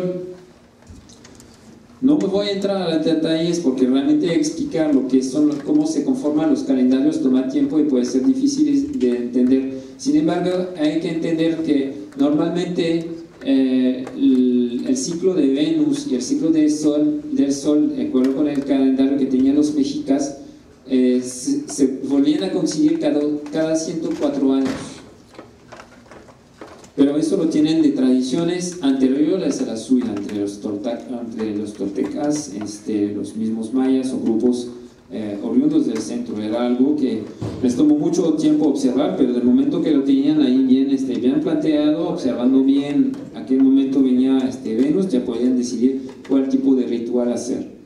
No me voy a entrar a los detalles porque realmente explicar lo que son, cómo se conforman los calendarios toma tiempo y puede ser difícil de entender. Sin embargo, hay que entender que normalmente eh, el, el ciclo de Venus y el ciclo del Sol, del Sol, de acuerdo con el calendario que tenían los mexicas, eh, se, se volvían a coincidir cada, cada ciento cuatro años. Pero eso lo tienen de tradiciones anteriores a la suya, entre los, torta, entre los toltecas, este, los mismos mayas o grupos eh, oriundos del centro. Era algo que les tomó mucho tiempo observar, pero del momento que lo tenían ahí bien, este, bien planteado, observando bien a qué momento venía este, Venus, ya podían decidir cuál tipo de ritual hacer.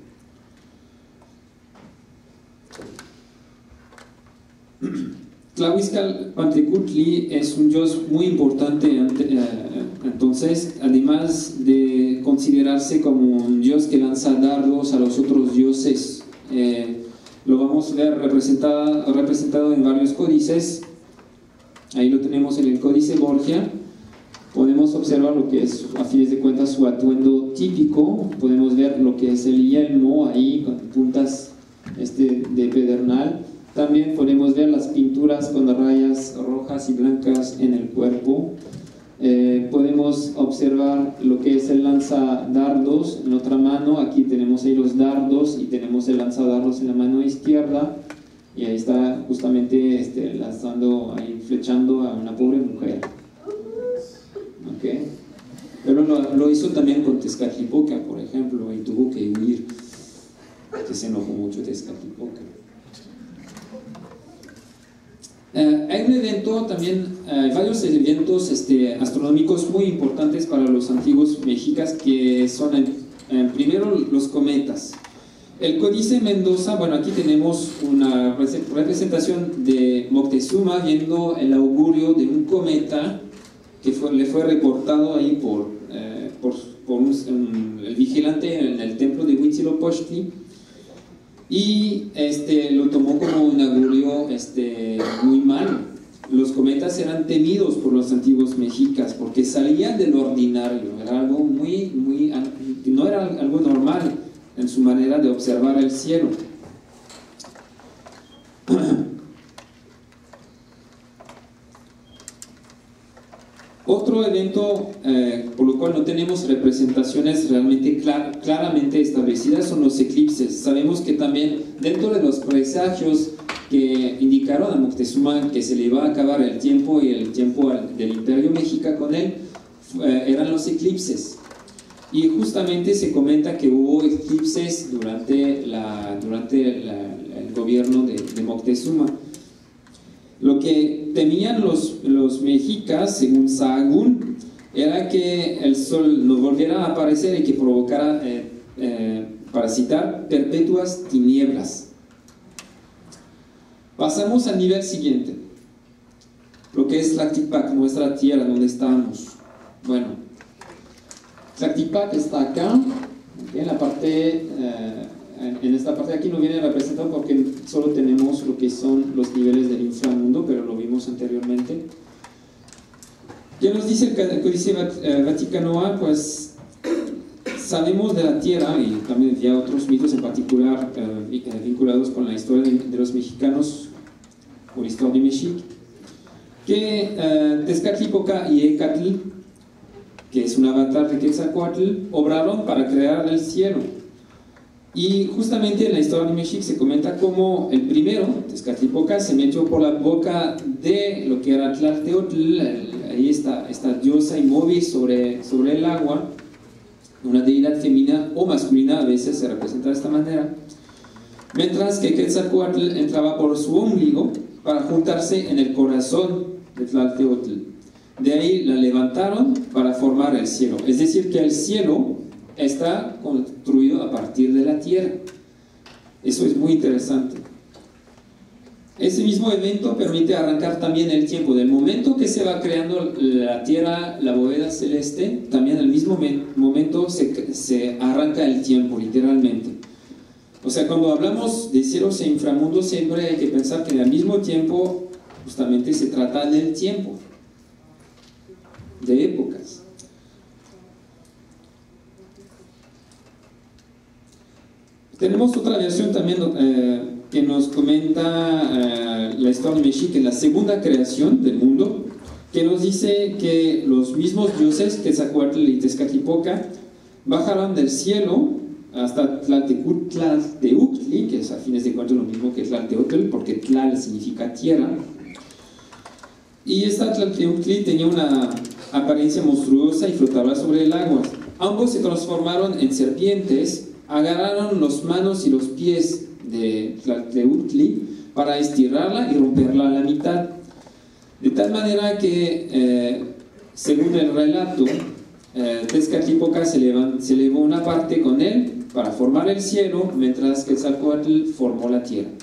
Tlahuizcalpantecutli es un dios muy importante, entonces, además de considerarse como un dios que lanza dardos a los otros dioses, eh, lo vamos a ver representado, representado en varios códices. Ahí lo tenemos en el Códice Borgia. Podemos observar lo que es, a fines de cuentas, su atuendo típico. Podemos ver lo que es el yelmo ahí con puntas este, de pedernal. También podemos ver las pinturas con rayas rojas y blancas en el cuerpo. Eh, podemos observar lo que es el lanzadardos en otra mano. Aquí tenemos ahí los dardos y tenemos el lanzadardos en la mano izquierda. Y ahí está justamente este, lanzando, ahí flechando a una pobre mujer. ¿Okay? Pero lo, lo hizo también con Tezcatlipoca, por ejemplo, y tuvo que huir, porque se enojó mucho Tezcatlipoca. Uh, hay un evento también, uh, varios eventos este, astronómicos muy importantes para los antiguos mexicas, que son en, en primero los cometas. El Códice Mendoza, bueno, aquí tenemos una representación de Moctezuma viendo el augurio de un cometa que fue, le fue reportado ahí por, eh, por, por un, un, el vigilante en el templo de Huitzilopochtli. Y este, lo tomó como un augurio este, muy mal. Los cometas eran temidos por los antiguos mexicas porque salían del ordinario, era algo muy, muy, no era algo normal en su manera de observar el cielo. Otro evento eh, por lo cual no tenemos representaciones realmente clar claramente establecidas son los eclipses. Sabemos que también dentro de los presagios que indicaron a Moctezuma que se le iba a acabar el tiempo y el tiempo al, del imperio mexica con él, eh, eran los eclipses. Y justamente se comenta que hubo eclipses durante, la, durante la, el gobierno de, de Moctezuma. Lo que temían los, los mexicas, según Sahagún, era que el sol no volviera a aparecer y que provocara, eh, eh, para citar, perpetuas tinieblas. Pasamos al nivel siguiente, lo que es Tlactipac, nuestra tierra, donde estamos. Bueno, Tlactipac está acá, en la parte... Eh, en esta parte de aquí no viene representado porque solo tenemos lo que son los niveles del inframundo, pero lo vimos anteriormente. ¿Qué nos dice el Códice Vaticano? Pues sabemos de la Tierra y también de otros mitos en particular eh, vinculados con la historia de, de los mexicanos, por Histoire du Mexique, que uh, Tezcatlipoca y Ecatl, que es un avatar de Quetzalcóatl, obraron para crear el cielo. Y justamente en la historia de Mexic se comenta cómo el primero, Tezcatlipoca, se metió por la boca de lo que era Tlalteotl, ahí está esta diosa inmóvil sobre, sobre el agua, una deidad femenina o masculina, a veces se representa de esta manera, mientras que Quetzalcóatl entraba por su ombligo para juntarse en el corazón de Tlalteotl. De ahí la levantaron para formar el cielo, es decir que el cielo está construido a partir de la tierra. Eso es muy interesante. Ese mismo evento permite arrancar también el tiempo. Del momento que se va creando la tierra, la bóveda celeste, también al mismo momento se, se arranca el tiempo, literalmente. O sea, cuando hablamos de cielos e inframundos, siempre hay que pensar que al mismo tiempo, justamente se trata del tiempo, de épocas. Tenemos otra versión también eh, que nos comenta eh, la historia de Mexic en la segunda creación del mundo, que nos dice que los mismos dioses, Quetzalcóatl y Tezcatlipoca, bajaron del cielo hasta Tlalteuctli, que es a fines de cuentas lo mismo que Tlalteotl, porque Tlal significa tierra. Y esta Tlalteuctli tenía una apariencia monstruosa y flotaba sobre el agua. Ambos se transformaron en serpientes, agarraron las manos y los pies de Tlalteuctli para estirarla y romperla a la mitad. De tal manera que, eh, según el relato, eh, Tezcatlipoca se, se elevó una parte con él para formar el cielo, mientras que Quetzalcóatl formó la tierra.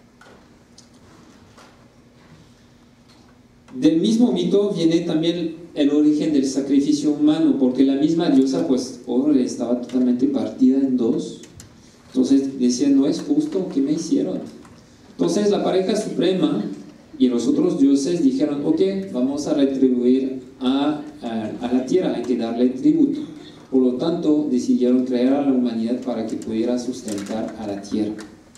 Del mismo mito viene también el origen del sacrificio humano, porque la misma diosa, pues, pobre, estaba totalmente partida en dos. Entonces decían, no es justo, ¿qué me hicieron? Entonces la pareja suprema y los otros dioses dijeron, ok, vamos a retribuir a, a, a la tierra, hay que darle tributo. Por lo tanto, decidieron crear a la humanidad para que pudiera sustentar a la tierra.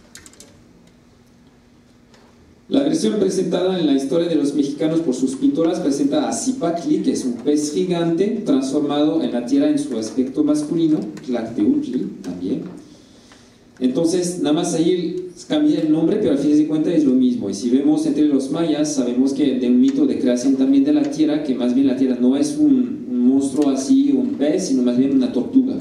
La versión presentada en la historia de los mexicanos por sus pintoras presenta a Zipactli, que es un pez gigante transformado en la tierra en su aspecto masculino, Tlalteutli también. Entonces, nada más ahí cambia el nombre, pero al fin de cuentas es lo mismo. Y si vemos entre los mayas, sabemos que de un mito de creación también de la tierra, que más bien la tierra no es un, un monstruo así, un pez, sino más bien una tortuga.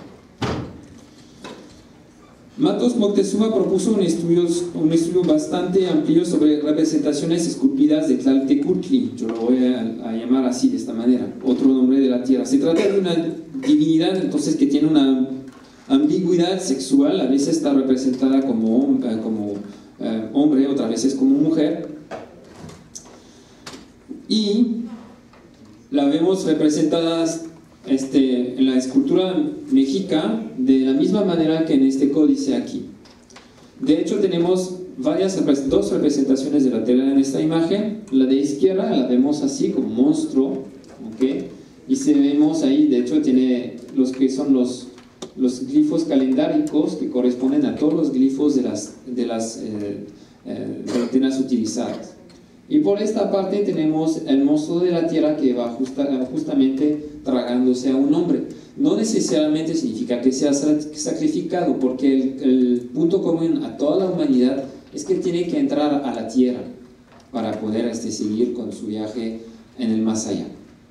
Matos Moctezuma propuso un estudio, un estudio bastante amplio sobre representaciones esculpidas de Tlaltecuhtli. Yo lo voy a, a llamar así, de esta manera, otro nombre de la tierra. Se trata de una divinidad, entonces, que tiene una ambigüedad sexual. A veces está representada como, eh, como eh, hombre, otras veces como mujer. Y la vemos representadas Este, en la escultura mexica de la misma manera que en este códice aquí. De hecho, tenemos varias, dos representaciones de la tela en esta imagen. La de izquierda la vemos así, como monstruo, ¿okay? Y si vemos ahí, de hecho, tiene los que son los, los glifos calendáricos que corresponden a todos los glifos de las, de las eh, eh, antenas utilizadas. Y por esta parte tenemos el monstruo de la tierra que va justa, justamente tragándose a un hombre. No necesariamente significa que sea sacrificado, porque el, el punto común a toda la humanidad es que tiene que entrar a la tierra para poder este, seguir con su viaje en el más allá.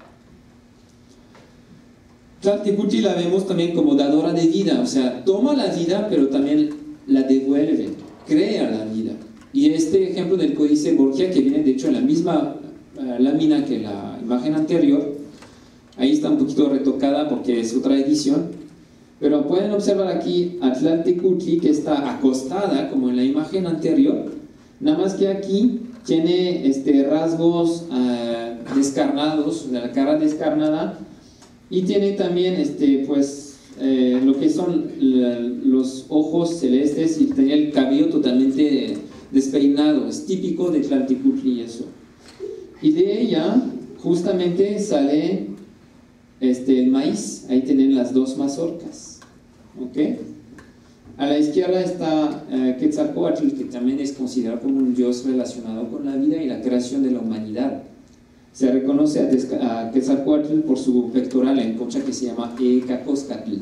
Tlaltecuhtli la vemos también como dadora de vida, o sea, toma la vida pero también la devuelve, crea la vida. Y este ejemplo del códice Borgia, que viene de hecho en la misma uh, lámina que la imagen anterior, ahí está un poquito retocada porque es otra edición, pero pueden observar aquí a Tlaltecuhtli, que está acostada como en la imagen anterior, nada más que aquí tiene este, rasgos uh, descarnados, de la cara descarnada, y tiene también este, pues, eh, lo que son la, los ojos celestes, y tenía el cabello totalmente despeinado. Es típico de Tlaltecuhtli eso. Y de ella justamente sale este, el maíz. Ahí tienen las dos mazorcas, ¿ok? A la izquierda está uh, Quetzalcóatl, que también es considerado como un dios relacionado con la vida y la creación de la humanidad. Se reconoce a, Tezca, a Quetzalcóatl por su pectoral en concha que se llama Ecacoscatl.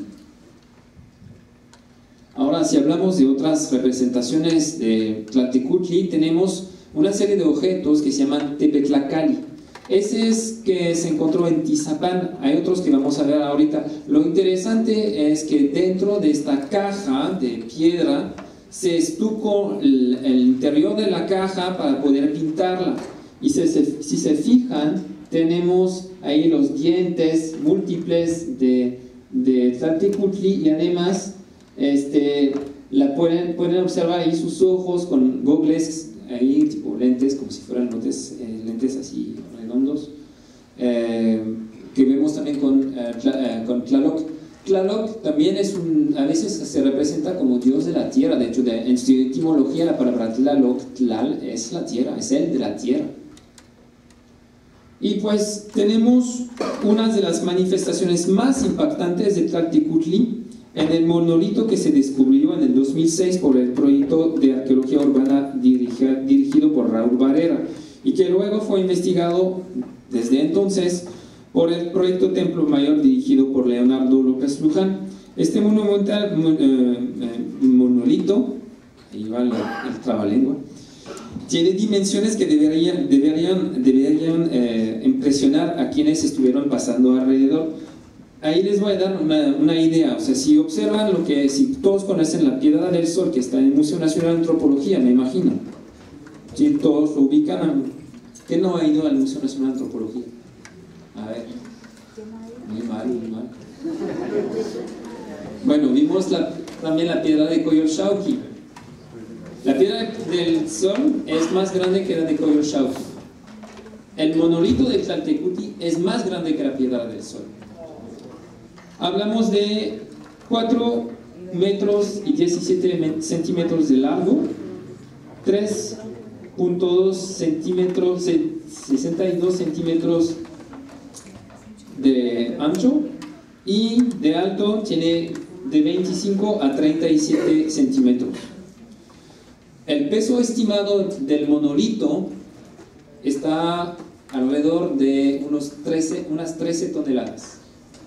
Ahora, si hablamos de otras representaciones de Tlaltecutli, tenemos una serie de objetos que se llaman Tepetlacali. Ese es que se encontró en Tizapán, hay otros que vamos a ver ahorita. Lo interesante es que dentro de esta caja de piedra se estucó el, el interior de la caja para poder pintarla. Y si se, si se fijan, tenemos ahí los dientes múltiples de, de Tlaltecutli y además este, la pueden, pueden observar ahí sus ojos con gogles, ahí tipo lentes, como si fueran lentes, eh, lentes así redondos, eh, que vemos también con, eh, tla, eh, con Tlaloc. Tlaloc también es un, a veces se representa como dios de la tierra. De hecho, de, en su etimología la palabra Tlaloc, Tlal, es la tierra, es el de la tierra. Y pues tenemos una de las manifestaciones más impactantes de Tlaltecutli en el monolito que se descubrió en el dos mil seis por el proyecto de arqueología urbana dirigida, dirigido por Raúl Barrera y que luego fue investigado desde entonces por el proyecto Templo Mayor dirigido por Leonardo López Luján. Este monumental eh, eh, monolito, ahí va el, el trabalengua, tiene dimensiones que deberían, deberían, deberían eh, impresionar a quienes estuvieron pasando alrededor. Ahí les voy a dar una, una idea. O sea, si observan lo que, si todos conocen la Piedra del Sol, que está en el Museo Nacional de Antropología, me imagino. Si todos lo ubican, ¿quién no ha ido al Museo Nacional de Antropología? A ver, muy mal, muy mal. Bueno, vimos la, también la Piedra de Coyolxauhqui. La Piedra del Sol es más grande que la de Coyolxauhqui. El monolito de Tlaltecutli es más grande que la Piedra del Sol. Hablamos de cuatro metros y diecisiete centímetros de largo, tres punto dos centímetros, sesenta y dos centímetros de ancho y de alto tiene de veinticinco a treinta y siete centímetros. El peso estimado del monolito está alrededor de unos trece, unas trece toneladas.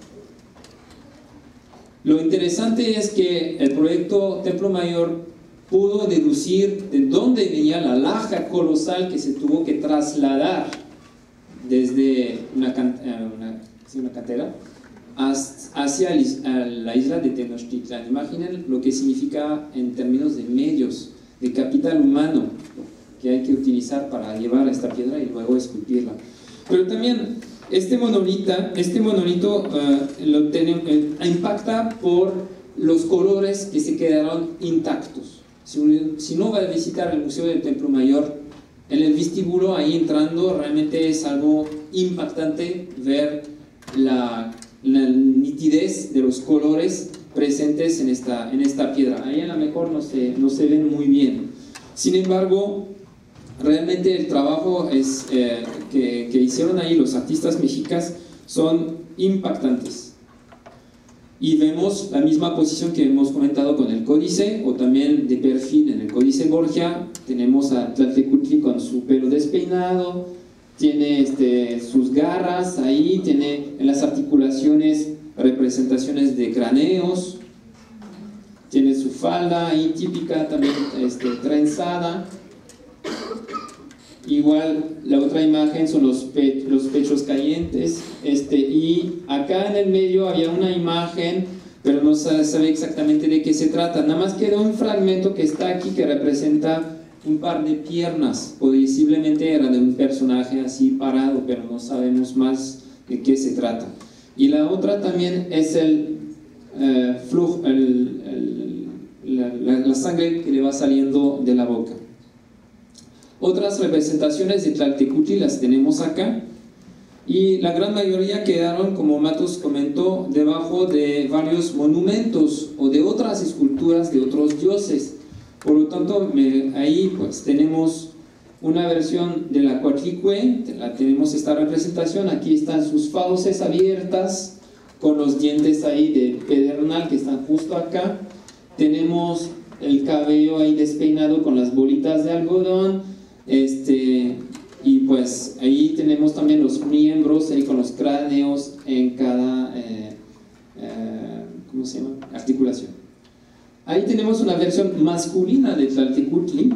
Lo interesante es que el proyecto Templo Mayor pudo deducir de dónde venía la laja colosal que se tuvo que trasladar desde una, una, una cantera hacia la isla de Tenochtitlan. Imaginen lo que significa en términos de medios, de capital humano que hay que utilizar para llevar esta piedra y luego esculpirla. Pero también este monolito, este monolito uh, lo tenemos, eh, impacta por los colores que se quedaron intactos. Si, un, si no va a visitar el Museo del Templo Mayor, en el vestíbulo, ahí entrando, realmente es algo impactante ver la, la nitidez de los colores presentes en esta, en esta piedra. Ahí a lo mejor no se, no se ven muy bien. Sin embargo, realmente el trabajo es, eh, que, que hicieron ahí los artistas mexicas son impactantes. Y vemos la misma posición que hemos comentado con el códice, o también de perfil en el códice Borgia. Tenemos a Tlaltecutli con su pelo despeinado, tiene este, sus garras ahí, tiene en las articulaciones representaciones de cráneos, tiene su falda ahí típica también este, trenzada. Igual la otra imagen son los, pe los pechos calientes, este, y acá en el medio había una imagen, pero no se sabe exactamente de qué se trata. Nada más queda un fragmento que está aquí que representa un par de piernas, posiblemente era de un personaje así parado, pero no sabemos más de qué se trata. Y la otra también es el, eh, flujo, el, el, la, la, la sangre que le va saliendo de la boca. Otras representaciones de Tlaltecutli las tenemos acá, y la gran mayoría quedaron, como Matos comentó, debajo de varios monumentos o de otras esculturas de otros dioses. Por lo tanto, me, ahí pues tenemos una versión de la Coatlicue, la tenemos esta representación. Aquí están sus fauces abiertas con los dientes ahí de pedernal que están justo acá. Tenemos el cabello ahí despeinado con las bolitas de algodón. Este, Y pues ahí tenemos también los miembros, ahí con los cráneos en cada, eh, eh, ¿cómo se llama? Articulación. Ahí tenemos una versión masculina de Tlaltecutli.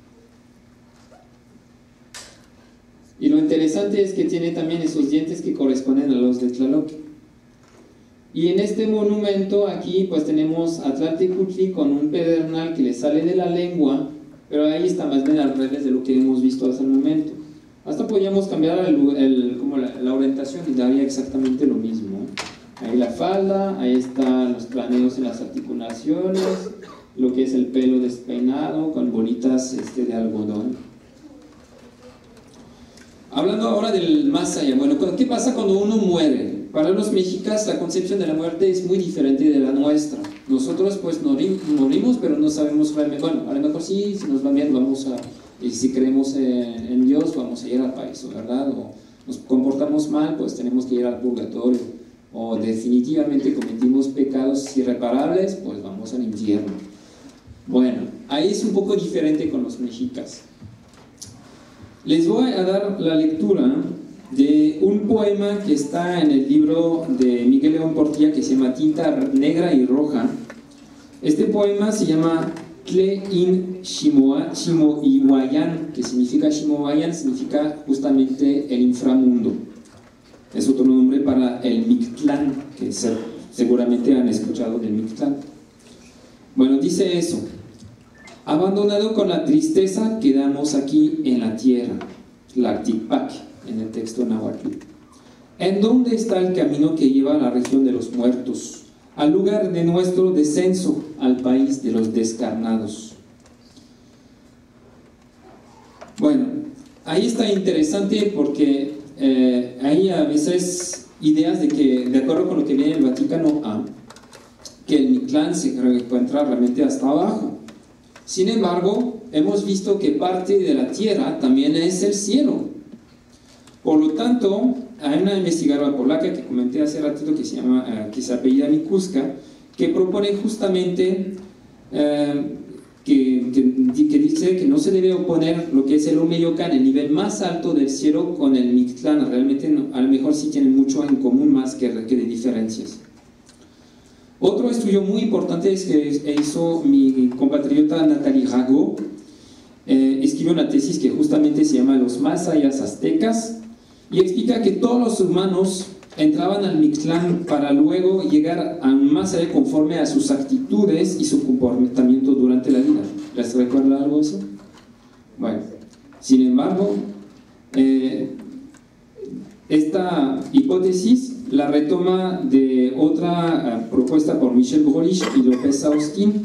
Y lo interesante es que tiene también esos dientes que corresponden a los de Tlaloc. Y en este monumento aquí pues tenemos a Tlaltecutli con un pedernal que le sale de la lengua, pero ahí está más bien al revés de lo que hemos visto hasta el momento. Hasta podríamos cambiar el, el, como la, la orientación y daría exactamente lo mismo. Ahí la falda, ahí están los cráneos en las articulaciones, lo que es el pelo despeinado con bolitas este, de algodón. Hablando ahora del más allá, bueno, ¿qué pasa cuando uno muere? Para los mexicas la concepción de la muerte es muy diferente de la nuestra. Nosotros pues morimos, pero no sabemos realmente, bueno, a lo mejor sí, si nos va bien vamos a... Y si creemos en, en Dios, vamos a ir al paraíso, ¿verdad? O nos comportamos mal, pues tenemos que ir al purgatorio. O definitivamente cometimos pecados irreparables, pues vamos al infierno. Bueno, ahí es un poco diferente con los mexicas. Les voy a dar la lectura de un poema que está en el libro de Miguel León Portilla que se llama Tinta Negra y Roja. Este poema se llama Tle in Shimoihuayan, que significa Shimoihuayan, significa justamente el inframundo. Es otro nombre para el Mictlán, que seguramente han escuchado del Mictlán. Bueno, dice eso: abandonado con la tristeza, quedamos aquí en la tierra, Tlactipac, en el texto náhuatl. ¿En dónde está el camino que lleva a la región de los muertos? Al lugar de nuestro descenso, al país de los descarnados. Bueno, ahí está interesante porque eh, hay a veces ideas de que, de acuerdo con lo que viene el Vaticano A, que el Mictlán se encuentra realmente hasta abajo. Sin embargo, hemos visto que parte de la tierra también es el cielo. Por lo tanto, hay una investigadora polaca que comenté hace ratito que se llama, uh, que se apellida Mikuska, que propone justamente uh, que, que, que dice que no se debe oponer lo que es el Omeyocan, el nivel más alto del cielo, con el Mictlán. Realmente no, a lo mejor sí tienen mucho en común más que, que de diferencias. Otro estudio muy importante es que hizo mi compatriota Nathalie Rago. Eh, escribió una tesis que justamente se llama Los Masayas Aztecas, y explica que todos los humanos entraban al Mictlán para luego llegar a un más allá conforme a sus actitudes y su comportamiento durante la vida. ¿Les recuerda algo eso? Bueno, sin embargo, eh, esta hipótesis la retoma de otra uh, propuesta por Michel Brolich y López Austin.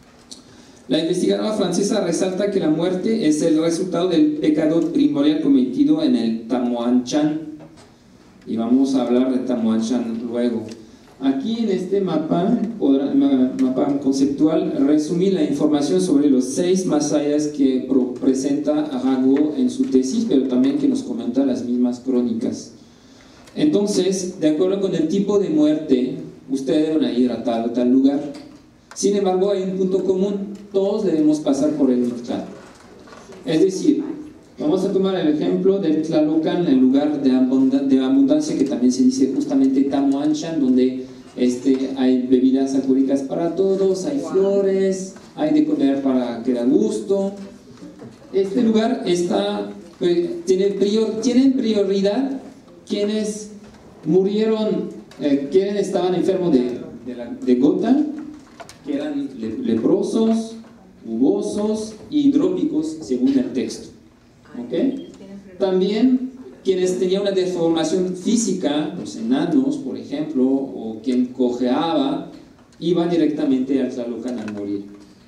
La investigadora francesa resalta que la muerte es el resultado del pecado primordial cometido en el Tamuanchan, y vamos a hablar de Tamuanchan luego. Aquí en este mapa, mapa conceptual, resumí la información sobre los seis masayas que presenta Rago en su tesis, pero también que nos comenta las mismas crónicas. Entonces, de acuerdo con el tipo de muerte, ustedes deben ir a tal o tal lugar. Sin embargo, hay un punto común: todos debemos pasar por el Mictlán. Es decir, vamos a tomar el ejemplo del Tlalocan, el lugar de, abund de abundancia, que también se dice justamente Tamuanchan, donde este, hay bebidas alcohólicas para todos, hay flores, hay de comer para que da gusto. Este lugar está, tiene, prior, tienen prioridad quienes murieron, eh, quienes estaban enfermos de, de, la, de gota, que eran le, leprosos, ubosos y hidrópicos según el texto. ¿Okay? También quienes tenían una deformación física, los enanos por ejemplo, o quien cojeaba, iban directamente al Tlalocan al morir.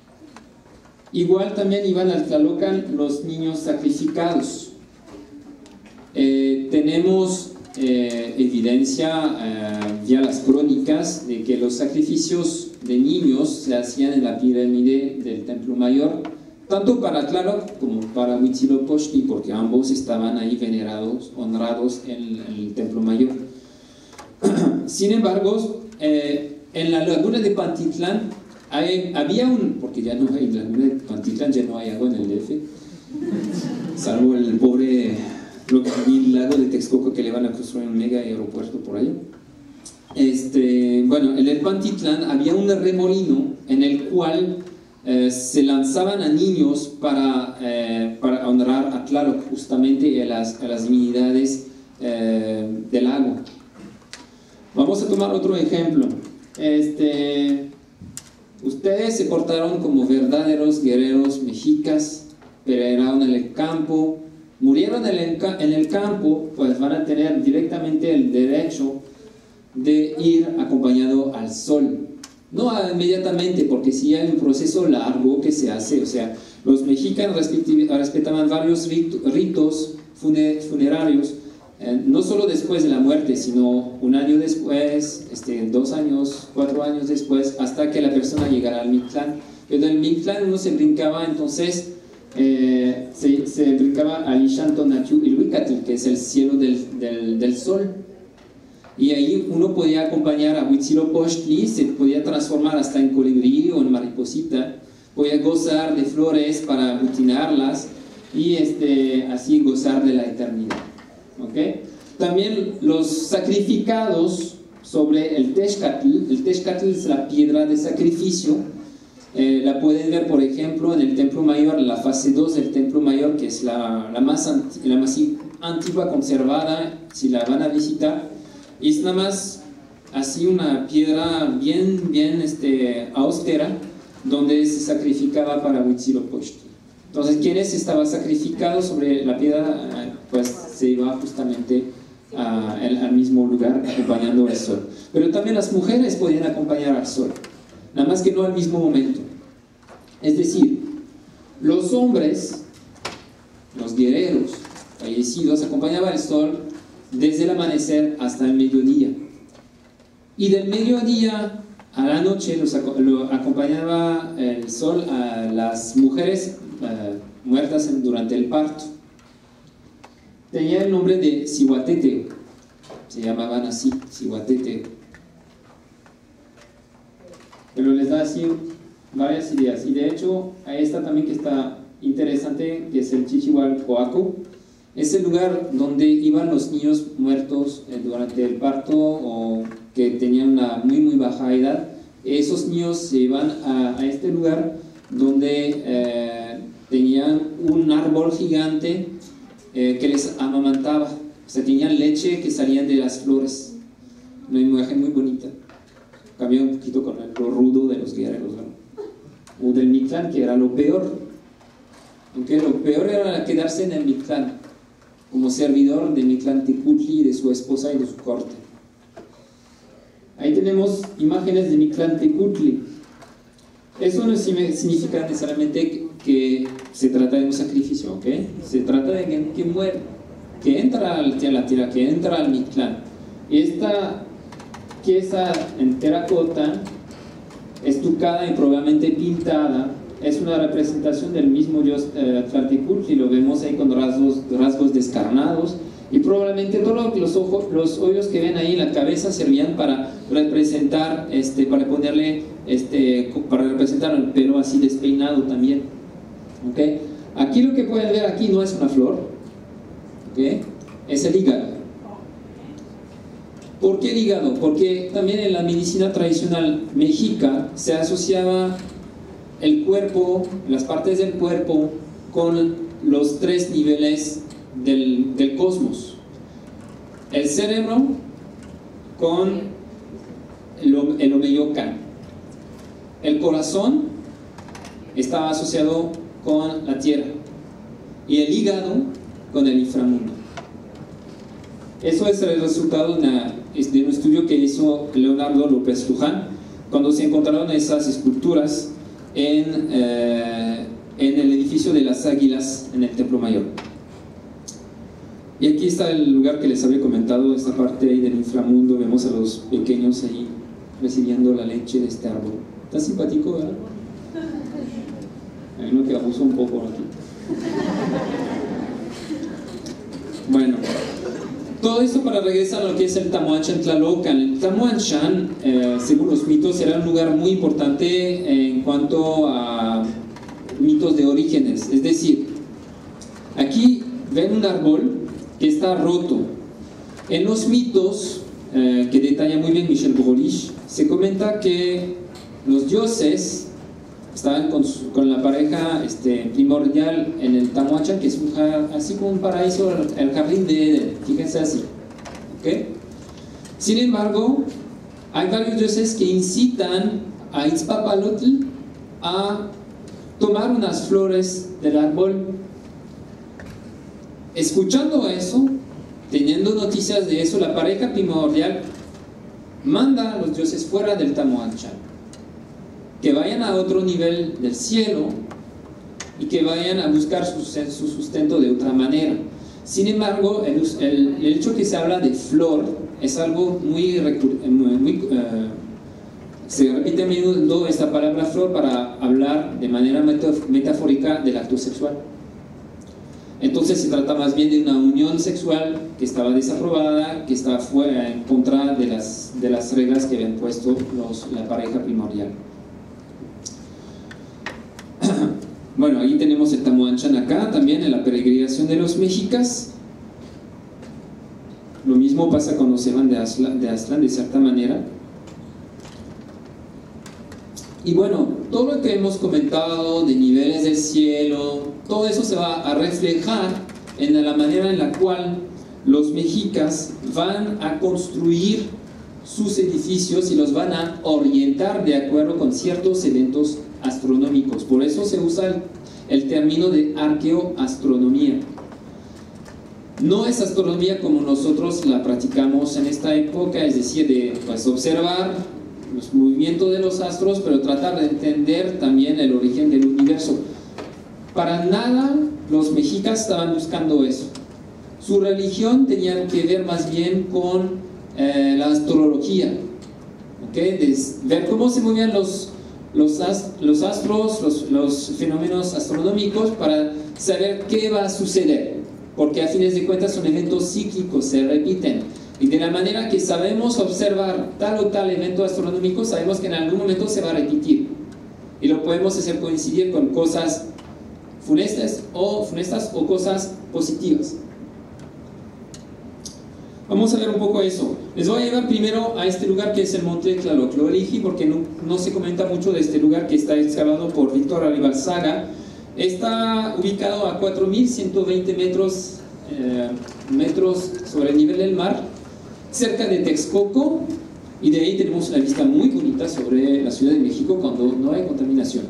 Igual también iban al Tlalocan los niños sacrificados. Eh, tenemos eh, evidencia eh, vía las crónicas de que los sacrificios de niños se hacían en la pirámide del Templo Mayor, tanto para Tlaloc como para Huitzilopochtli, porque ambos estaban ahí venerados, honrados en, en el Templo Mayor. Sin embargo, eh, en la laguna de Pantitlán hay, había un, porque ya no hay laguna de Pantitlán, ya no hay agua en el D F, salvo el pobre lago de Texcoco que le van a construir un mega aeropuerto por ahí. Este, bueno, en el Pantitlán había un remolino en el cual eh, se lanzaban a niños para, eh, para honrar a Tlaloc, justamente a las, a las divinidades eh, del lago. Vamos a tomar otro ejemplo. Este, ustedes se portaron como verdaderos guerreros mexicas, pelearon en el campo, murieron en el, en el campo, pues van a tener directamente el derecho de ir acompañado al sol. No inmediatamente, porque sí hay un proceso largo que se hace. O sea, los mexicanos respetaban varios ritos funerarios, eh, no solo después de la muerte, sino un año después, este, dos años, cuatro años después, hasta que la persona llegara al Mictlán. Pero en el Mictlán uno se brincaba, entonces eh, se, se brincaba al Ixantonatiu Ilhuicatl, que es el cielo del, del, del sol. Y ahí uno podía acompañar a Huitzilopochtli, se podía transformar hasta en colibrí o en mariposita, podía gozar de flores para aglutinarlas y este, así gozar de la eternidad. ¿Okay? También los sacrificados sobre el Texcatl, el Texcatl es la piedra de sacrificio, eh, la pueden ver por ejemplo en el Templo Mayor, la fase dos del Templo Mayor, que es la, la, más, anti, la más antigua conservada, si la van a visitar. Y es nada más así una piedra bien, bien este, austera, donde se sacrificaba para Huitzilopochtli. Entonces, quienes estaban sacrificados sobre la piedra, pues se iba justamente a, al, al mismo lugar acompañando al sol. Pero también las mujeres podían acompañar al sol, nada más que no al mismo momento. Es decir, los hombres, los guerreros fallecidos, acompañaban al sol desde el amanecer hasta el mediodía, y del mediodía a la noche los, lo acompañaba el sol a las mujeres uh, muertas en, durante el parto. Tenía el nombre de Cihuateteo, se llamaban así, Cihuateteo, pero les da así varias ideas. Y de hecho a esta también que está interesante, que es el Chichihualcoaco. Es el lugar donde iban los niños muertos eh, durante el parto o que tenían una muy muy baja edad. Esos niños se iban a, a este lugar donde eh, tenían un árbol gigante eh, que les amamantaba. O sea, tenían leche que salían de las flores. Una imagen muy bonita. Cambió un poquito con el, lo rudo de los guerreros, ¿no? O del Mictlán, que era lo peor. Aunque lo peor era quedarse en el Mictlán como servidor de Mictlantecutli y de su esposa y de su corte. Ahí tenemos imágenes de Mictlantecutli. Eso no significa necesariamente que, que se trata de un sacrificio, ¿ok? Se trata de que, que muere, que entra a la tierra, que entra al Mictlán. Y esta pieza en terracota, estucada y probablemente pintada, es una representación del mismo dios eh, Tlantecutli. Lo vemos ahí con rasgos, rasgos descarnados, y probablemente todos los, ojos, los hoyos que ven ahí en la cabeza servían para representar, este, para ponerle, este, para representar el pelo así despeinado también. ¿Okay? Aquí lo que pueden ver aquí no es una flor, ¿okay? Es el hígado. ¿Por qué el hígado? Porque también en la medicina tradicional mexica se asociaba el cuerpo, las partes del cuerpo, con los tres niveles del, del cosmos. El cerebro con el, el Omeyocan. El corazón estaba asociado con la tierra, y el hígado con el inframundo. Eso es el resultado de, una, de un estudio que hizo Leonardo López Luján cuando se encontraron esas esculturas En, eh, en el edificio de las Águilas en el Templo Mayor. Y aquí está el lugar que les había comentado, esta parte ahí del inframundo. Vemos a los pequeños ahí recibiendo la leche de este árbol. Está simpático, ¿verdad? Hay uno que abusa un poco aquí. Bueno, todo esto para regresar a lo que es el Tamuanchan Tlalocan. El Tamuanchan, eh, según los mitos, era un lugar muy importante en cuanto a mitos de orígenes. Es decir, ven un árbol que está roto. En los mitos eh, que detalla muy bien Michel Grolich, se comenta que los dioses estaban con, su, con la pareja este, primordial en el Tamuachan, que es un, así como un paraíso, el jardín de Eden, fíjense así. ¿Okay? Sin embargo, hay varios dioses que incitan a Itzpapalotl a tomar unas flores del árbol. Escuchando eso, teniendo noticias de eso, la pareja primordial manda a los dioses fuera del Tamuachan, que vayan a otro nivel del cielo y que vayan a buscar su, su sustento de otra manera. Sin embargo, el, el, el hecho que se habla de flor es algo muy, muy, muy uh, se repite a menudo esta palabra flor para hablar de manera metafórica del acto sexual. Entonces se trata más bien de una unión sexual que estaba desaprobada, que estaba fuera, en contra de las, de las reglas que habían puesto los, la pareja primordial. Bueno, ahí tenemos el Tamuachan acá, también en la peregrinación de los mexicas. Lo mismo pasa cuando se van de Aztlán, de Aztlán, de cierta manera. Y bueno, todo lo que hemos comentado de niveles del cielo, todo eso se va a reflejar en la manera en la cual los mexicas van a construir sus edificios y los van a orientar de acuerdo con ciertos eventos astronómicos. Por eso se usa el, el término de arqueoastronomía. No es astronomía como nosotros la practicamos en esta época, es decir, de pues, observar los movimientos de los astros, pero tratar de entender también el origen del universo. Para nada los mexicas estaban buscando eso. Su religión tenía que ver más bien con eh, la astrología, ¿okay? De ver cómo se movían los, los, ast los astros, los, los fenómenos astronómicos, para saber qué va a suceder, porque a fines de cuentas son eventos cíclicos, se repiten. Y de la manera que sabemos observar tal o tal evento astronómico, sabemos que en algún momento se va a repetir. Y lo podemos hacer coincidir con cosas funestas o, funestas o cosas positivas. Vamos a ver un poco eso. Les voy a llevar primero a este lugar que es el Monte Tlaloc. Lo elegí porque no, no se comenta mucho de este lugar que está excavado por Víctor Arribalzaga. Está ubicado a cuatro mil ciento veinte metros, eh, metros sobre el nivel del mar, cerca de Texcoco, y de ahí tenemos una vista muy bonita sobre la Ciudad de México cuando no hay contaminación.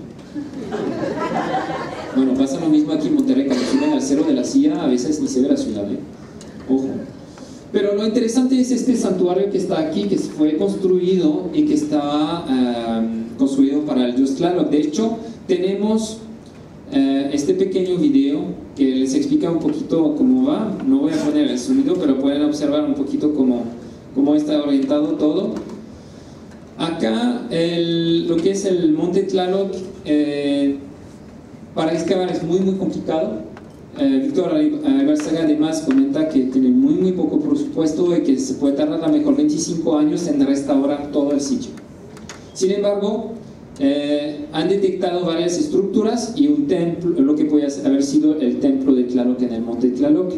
Bueno, pasa lo mismo aquí en Monterrey, cuando suben al Cerro de la Silla a veces ni se ve la ciudad, ¿eh? Ojo. Pero lo interesante es este santuario que está aquí, que fue construido y que estaba uh, construido para el dios Tlaloc. De hecho, tenemos uh, este pequeño video que les explica un poquito cómo va. No voy a poner el sonido, pero pueden observar un poquito cómo, cómo está orientado todo. Acá el, lo que es el Monte Tlaloc, eh, para excavar es muy muy complicado. Eh, Víctor Arribalzaga además comenta que tiene muy muy poco presupuesto y que se puede tardar a lo mejor veinticinco años en restaurar todo el sitio. Sin embargo, eh, han detectado varias estructuras y un templo, lo que puede haber sido el templo de Tlaloc en el Monte Tlaloc.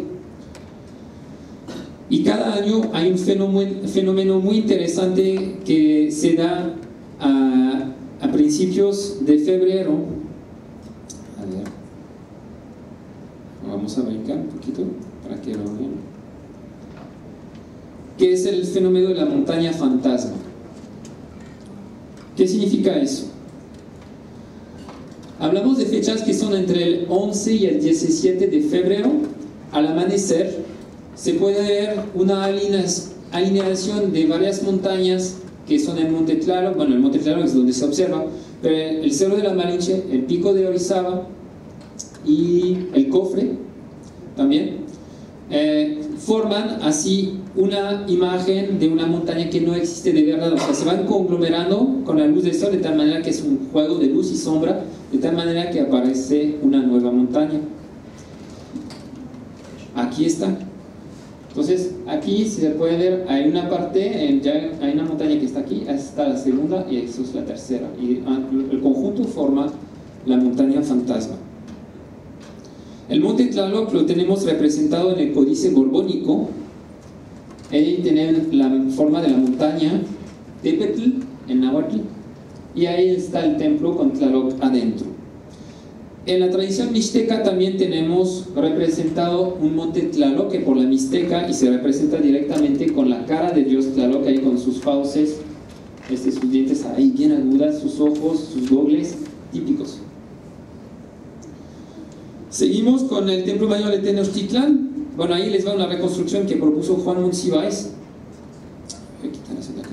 Y cada año hay un fenómeno, fenómeno muy interesante que se da a, a principios de febrero. A ver, vamos a brincar un poquito para que lo vean. Que es el fenómeno de la montaña fantasma. ¿Qué significa eso? Hablamos de fechas que son entre el once y el diecisiete de febrero. Al amanecer se puede ver una alineación de varias montañas que son el Monte Tlaloc. Bueno, el Monte Tlaloc es donde se observa, pero el Cerro de la Malinche, el Pico de Orizaba y el Cofre también eh, forman así una imagen de una montaña que no existe de verdad. O sea, se van conglomerando con la luz del sol de tal manera que es un juego de luz y sombra, de tal manera que aparece una nueva montaña. Aquí está. Entonces aquí se puede ver, hay una parte, ya hay una montaña que está aquí, está la segunda y eso es la tercera, y el conjunto forma la montaña fantasma. El monte Tlaloc lo tenemos representado en el códice borbónico. Ahí tienen la forma de la montaña Tepetl en náhuatl, y ahí está el templo con Tlaloc adentro. En la tradición mixteca también tenemos representado un monte Tlaloc que por la mixteca, y se representa directamente con la cara de Dios Tlaloc ahí con sus fauces, este, sus dientes ahí bien agudas, sus ojos, sus dobles típicos. Seguimos con el templo mayor de Tenochtitlán. Bueno, ahí les va una reconstrucción que propuso Juan Monsiváis. Voy a quitar esa de acá.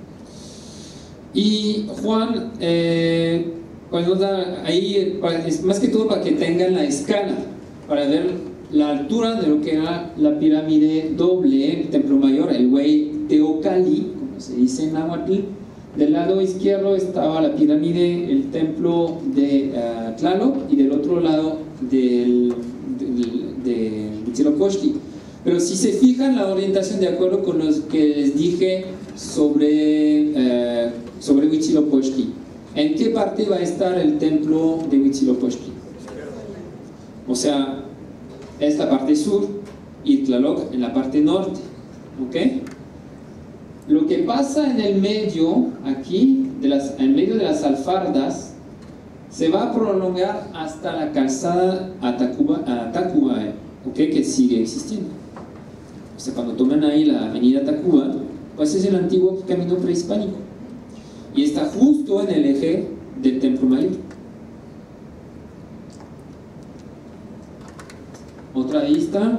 Y Juan, eh, pues nos da ahí, es más que todo para que tengan la escala, para ver la altura de lo que era la pirámide doble, el templo mayor, el Huey Teocalli, como se dice en náhuatl. Del lado izquierdo estaba la pirámide, el templo de uh, Tlaloc, y del otro lado del, del, de Huitzilopochtli. Pero si se fijan la orientación, de acuerdo con lo que les dije sobre, uh, sobre Huitzilopochtli, ¿en qué parte va a estar el templo de Huitzilopochtli? O sea, esta parte sur y Tlaloc en la parte norte, ¿ok? Lo que pasa en el medio, aquí, de las, en medio de las alfardas, se va a prolongar hasta la calzada Atacuba, Atacuba, ¿ok? Que sigue existiendo. O sea, cuando toman ahí la avenida Tacuba, pues es el antiguo camino prehispánico. Y está justo en el eje del Templo Mayor. Otra vista.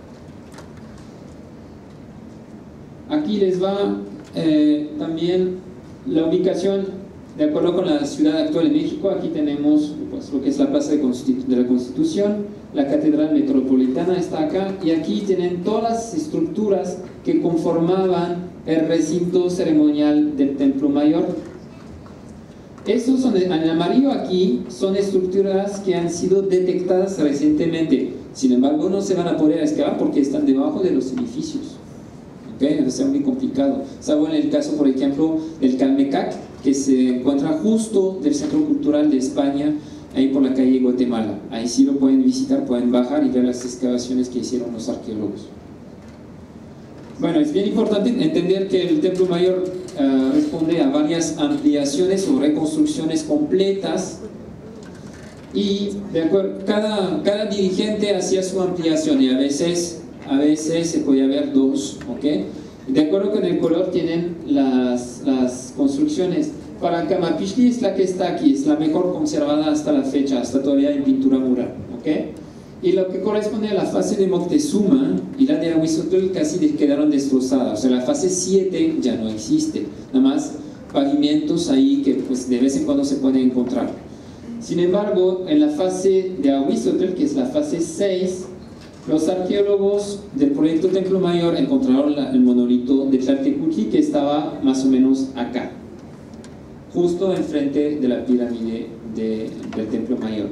Aquí les va eh, también la ubicación de acuerdo con la ciudad actual de México. Aquí tenemos pues, lo que es la Plaza de, Constitu de la Constitución, la Catedral Metropolitana está acá, y aquí tienen todas las estructuras que conformaban el recinto ceremonial del Templo Mayor. Estos son, en amarillo aquí, son estructuras que han sido detectadas recientemente. Sin embargo, no se van a poder excavar porque están debajo de los edificios. ¿Okay? Va a ser muy complicado. Salvo en el caso, por ejemplo, del Calmecac, que se encuentra justo del Centro Cultural de España, ahí por la calle Guatemala. Ahí sí lo pueden visitar, pueden bajar y ver las excavaciones que hicieron los arqueólogos. Bueno, es bien importante entender que el Templo Mayor uh, responde a varias ampliaciones o reconstrucciones completas, y de acuerdo, cada, cada dirigente hacía su ampliación, y a veces, a veces se podía ver dos, ¿ok? De acuerdo con el color tienen las, las construcciones. Para Camapichtli es la que está aquí, es la mejor conservada hasta la fecha, hasta todavía en pintura mural, ¿ok? Y lo que corresponde a la fase de Moctezuma y la de Ahuizotl casi quedaron destrozadas. O sea, la fase siete ya no existe, nada más pavimentos ahí que pues de vez en cuando se pueden encontrar. Sin embargo, en la fase de Ahuizotl, que es la fase seis, los arqueólogos del proyecto Templo Mayor encontraron la, el monolito de Tlaltecuhtli, que estaba más o menos acá, justo enfrente de la pirámide de, del Templo Mayor.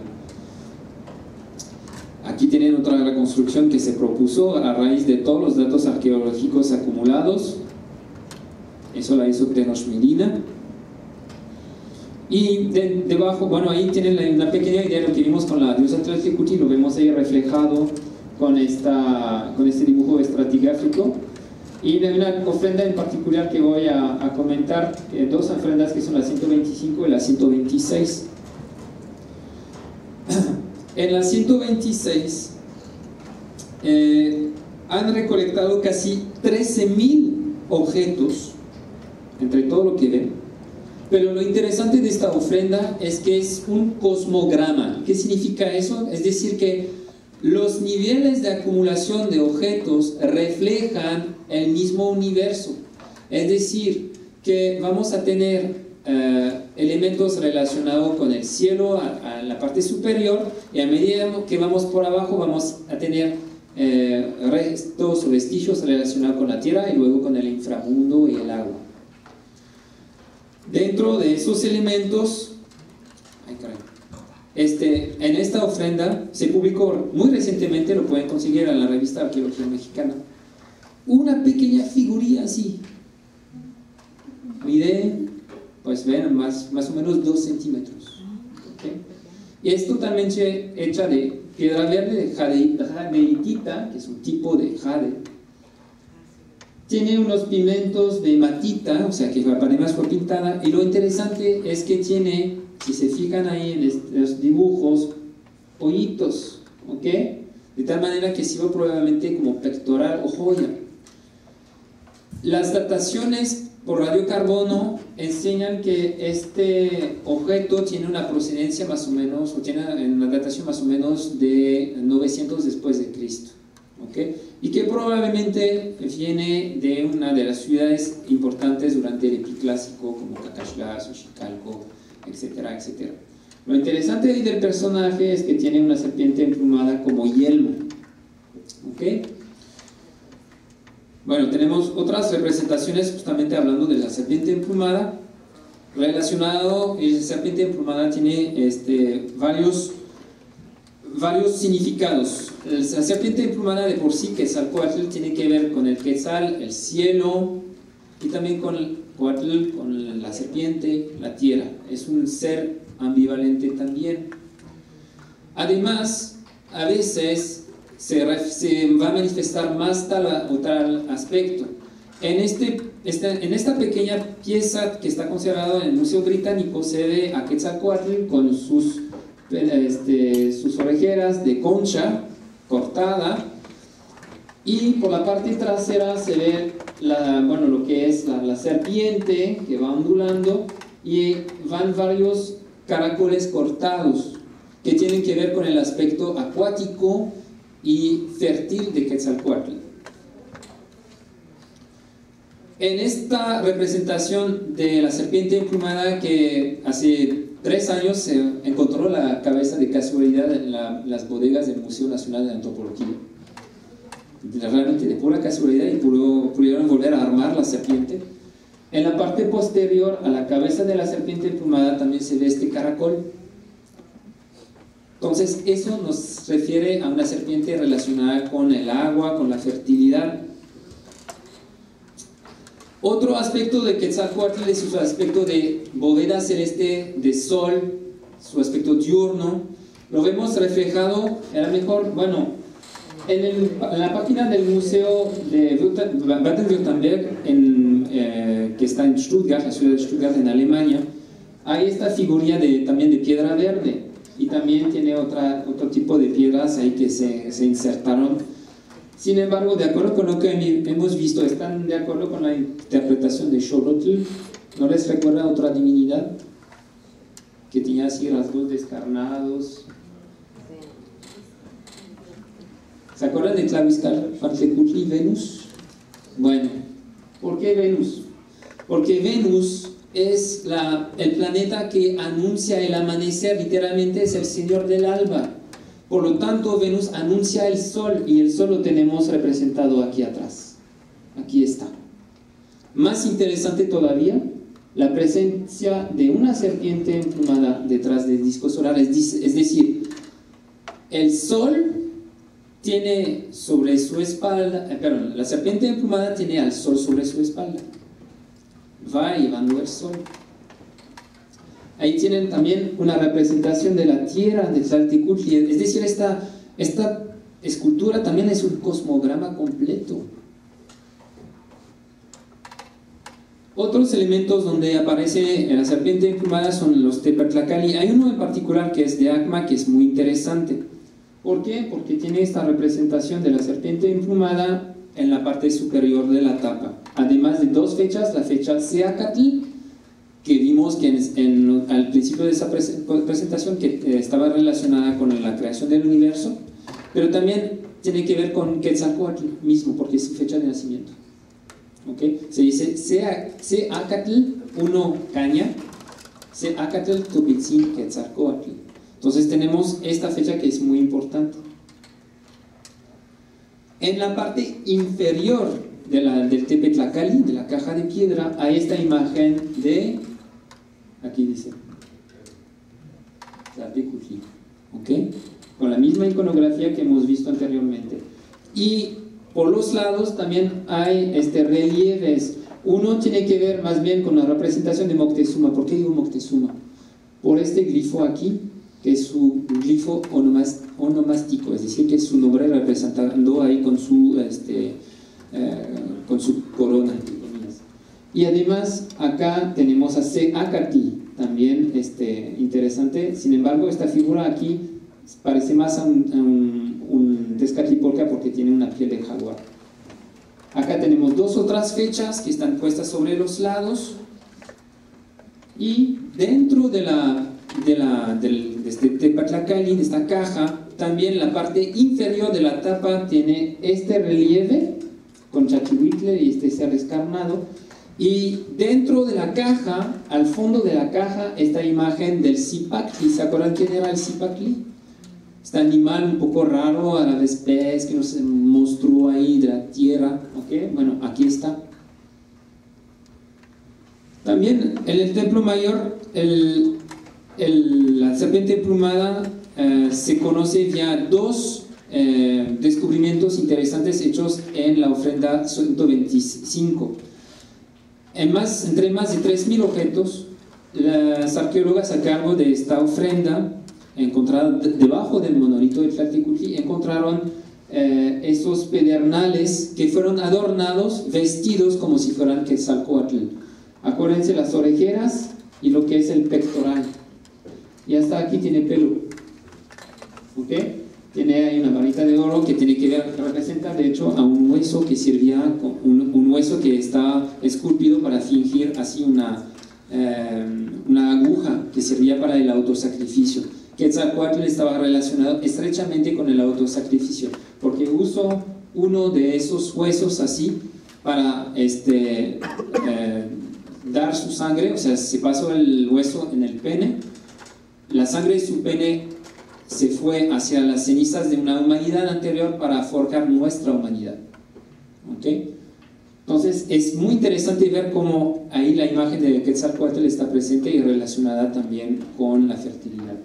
Aquí tienen otra reconstrucción que se propuso a raíz de todos los datos arqueológicos acumulados. Eso la hizo Tenoch Medina. Y de, debajo, bueno, ahí tienen la, una pequeña idea de lo que vimos con la diosa Tlaltecuhtli, lo vemos ahí reflejado con, esta, con este dibujo estratigráfico. Y de una ofrenda en particular que voy a, a comentar, eh, dos ofrendas que son la ciento veinticinco y la ciento veintiséis. En la ciento veintiséis eh, han recolectado casi trece mil objetos, entre todo lo que ven, pero lo interesante de esta ofrenda es que es un cosmograma. ¿Qué significa eso? Es decir, que los niveles de acumulación de objetos reflejan el mismo universo. Es decir, que vamos a tener uh, elementos relacionados con el cielo a, a la parte superior, y a medida que vamos por abajo vamos a tener uh, restos o vestigios relacionados con la tierra y luego con el inframundo y el agua. Dentro de esos elementos, ay, caray, Este, en esta ofrenda se publicó muy recientemente, lo pueden conseguir en la revista Arqueología Mexicana, una pequeña figurilla así, mide, pues ven, más, más o menos dos centímetros, ¿okay? y es totalmente hecha de piedra verde, de jade, jadeitita, que es un tipo de jade. Tiene unos pigmentos de matita, o sea que además fue pintada, y lo interesante es que tiene, si se fijan ahí en los dibujos, hoyitos, ¿ok? De tal manera que sirve probablemente como pectoral o joya. Las dataciones por radiocarbono enseñan que este objeto tiene una procedencia más o menos, o tiene una datación más o menos de novecientos después de Cristo, ¿ok? Y que probablemente viene de una de las ciudades importantes durante el epiclásico, como Cacaxtla, Xochicalco, etcétera, etcétera. Lo interesante del personaje es que tiene una serpiente emplumada como yelmo, ¿ok? Bueno, tenemos otras representaciones justamente hablando de la serpiente emplumada. Relacionado, la serpiente emplumada tiene este, varios, varios significados. La serpiente emplumada de por sí, Quetzalcóatl, tiene que ver con el quetzal, el cielo, y también con el coatl, con la serpiente, la tierra. Es un ser ambivalente también. Además, a veces Se, se va a manifestar más tal o tal aspecto. En, este, esta, en esta pequeña pieza que está conservada en el Museo Británico se ve a Quetzalcóatl con sus, este, sus orejeras de concha cortada, y por la parte trasera se ve la, bueno, lo que es la, la serpiente que va ondulando, y van varios caracoles cortados que tienen que ver con el aspecto acuático y fértil de Quetzalcóatl. En esta representación de la serpiente emplumada, que hace tres años se encontró la cabeza de casualidad en la, las bodegas del Museo Nacional de Antropología, realmente de pura casualidad, y pudo, pudieron volver a armar la serpiente. En la parte posterior a la cabeza de la serpiente emplumada también se ve este caracol. Entonces eso nos refiere a una serpiente relacionada con el agua, con la fertilidad. Otro aspecto de Quetzalcóatl es su aspecto de bóveda celeste, de sol, su aspecto diurno. Lo vemos reflejado, a lo mejor, bueno, en, el, en la página del Museo de Baden-Württemberg, eh, que está en Stuttgart, la ciudad de Stuttgart en Alemania, hay esta figura de, también de piedra verde. Y también tiene otra, otro tipo de piedras ahí que se, se insertaron. Sin embargo, de acuerdo con lo que hemos visto, ¿están de acuerdo con la interpretación de Xolotl? ¿No les recuerda otra divinidad que tenía así rasgos descarnados? ¿Se acuerdan de Tlahuizcaltecutli y Venus? Bueno, ¿por qué Venus? Porque Venus es la, el planeta que anuncia el amanecer, literalmente es el señor del alba. Por lo tanto, Venus anuncia el sol, y el sol lo tenemos representado aquí atrás. Aquí está. Más interesante todavía, la presencia de una serpiente emplumada detrás del disco solar, es, es decir, el sol tiene sobre su espalda, eh, perdón, la serpiente emplumada tiene al sol sobre su espalda. Va llevando el sol. Ahí tienen también una representación de la tierra de Tzalticutli, es decir, esta, esta escultura también es un cosmograma completo. Otros elementos donde aparece la serpiente emplumada son los Tepetlacali. Hay uno en particular que es de Acma, que es muy interesante. ¿Por qué? Porque tiene esta representación de la serpiente emplumada en la parte superior de la tapa. Además de dos fechas, la fecha Seacatl, que vimos que en, en, al principio de esa presentación, que eh, estaba relacionada con la creación del universo, pero también tiene que ver con Quetzalcóatl mismo, porque es su fecha de nacimiento. ¿Okay? Se dice Seacatl, uno caña, Seacatl Topitzin Quetzalcóatl. Entonces tenemos esta fecha que es muy importante. En la parte inferior de la, del Tepetlacali, de la caja de piedra, hay esta imagen de, aquí dice, Tzalticutli, ¿ok? Con la misma iconografía que hemos visto anteriormente. Y por los lados también hay este, relieves. Uno tiene que ver más bien con la representación de Moctezuma. ¿Por qué digo Moctezuma? Por este glifo aquí, que es su glifo onomas, onomástico, es decir, que es su nombre representando ahí con su, este, eh, con su corona. Y además acá tenemos a Seacatl, también este, interesante. Sin embargo, esta figura aquí parece más a un, a un, un Tezcatlipoca porque tiene una piel de jaguar. Acá tenemos dos otras fechas que están puestas sobre los lados, y dentro de la de, la, del, de este Tepatlacali, de esta caja, también la parte inferior de la tapa tiene este relieve con Chachihuitle y este ser descarnado, y dentro de la caja, al fondo de la caja, esta imagen del Zipactli. ¿Se acuerdan quién era el Zipactli? Este animal un poco raro, a la vez pez, que nos mostró ahí de la tierra. ¿Okay? Bueno, aquí está. También en el Templo Mayor, el, el, la serpiente emplumada eh, se conoce vía dos eh, descubrimientos interesantes hechos en la ofrenda ciento veinticinco. En más, entre más de tres mil objetos, las arqueólogas a cargo de esta ofrenda, encontrada debajo del monolito de Tlaltecutli, encontraron eh, esos pedernales que fueron adornados, vestidos como si fueran Quetzalcóatl. Acuérdense las orejeras y lo que es el pectoral. Y hasta aquí tiene pelo. ¿Ok? Tiene ahí una varita de oro que tiene que ver, representa de hecho a un hueso que servía, un, un hueso que está esculpido para fingir así una, eh, una aguja que servía para el autosacrificio. Quetzalcóatl estaba relacionado estrechamente con el autosacrificio, porque usó uno de esos huesos así para este, eh, dar su sangre, o sea, se pasó el hueso en el pene, la sangre de su pene se fue hacia las cenizas de una humanidad anterior para forjar nuestra humanidad. ¿Okay? Entonces es muy interesante ver cómo ahí la imagen de Quetzalcóatl está presente y relacionada también con la fertilidad.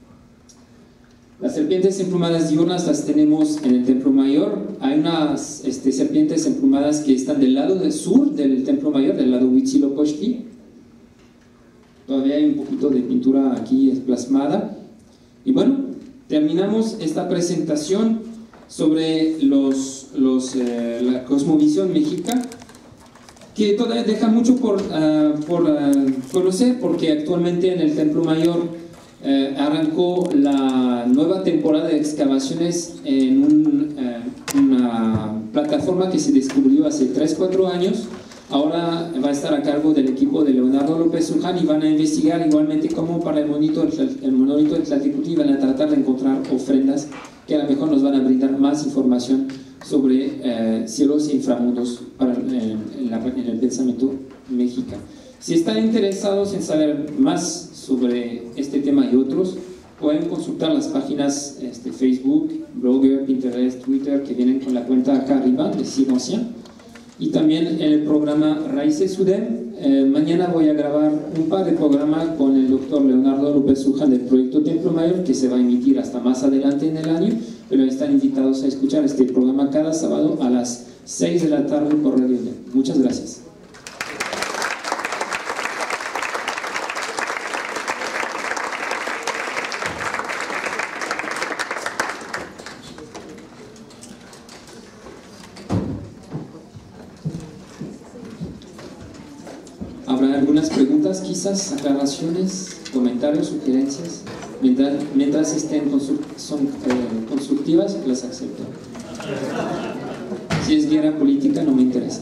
Las serpientes emplumadas diurnas las tenemos en el Templo Mayor. Hay unas este, serpientes emplumadas que están del lado del sur del Templo Mayor, del lado Huitzilopochtli. Todavía hay un poquito de pintura aquí plasmada. Y bueno, terminamos esta presentación sobre los, los, eh, la cosmovisión mexica, que todavía deja mucho por, uh, por uh, conocer, porque actualmente en el Templo Mayor eh, arrancó la nueva temporada de excavaciones en un, eh, una plataforma que se descubrió hace tres cuatro años. Ahora va a estar a cargo del equipo de Leonardo López Zújar y van a investigar igualmente como para el monolito, el monolito de Tlaltecutli, van a tratar de encontrar ofrendas que a lo mejor nos van a brindar más información sobre eh, cielos e inframundos para, eh, en, la, en el pensamiento mexicano. Si están interesados en saber más sobre este tema y otros, pueden consultar las páginas este, Facebook, Blogger, Pinterest, Twitter, que vienen con la cuenta acá arriba de Silencien. Y también en el programa Raíces Sudem. Eh, mañana voy a grabar un par de programas con el doctor Leonardo López Zújar del proyecto Templo Mayor, que se va a emitir hasta más adelante en el año, pero están invitados a escuchar este programa cada sábado a las seis de la tarde por Radio D. Muchas gracias. ¿Habrá algunas preguntas, quizás, aclaraciones, comentarios, sugerencias? Mientras, mientras estén constru son eh, constructivas, las acepto. Si es guerra política, no me interesa.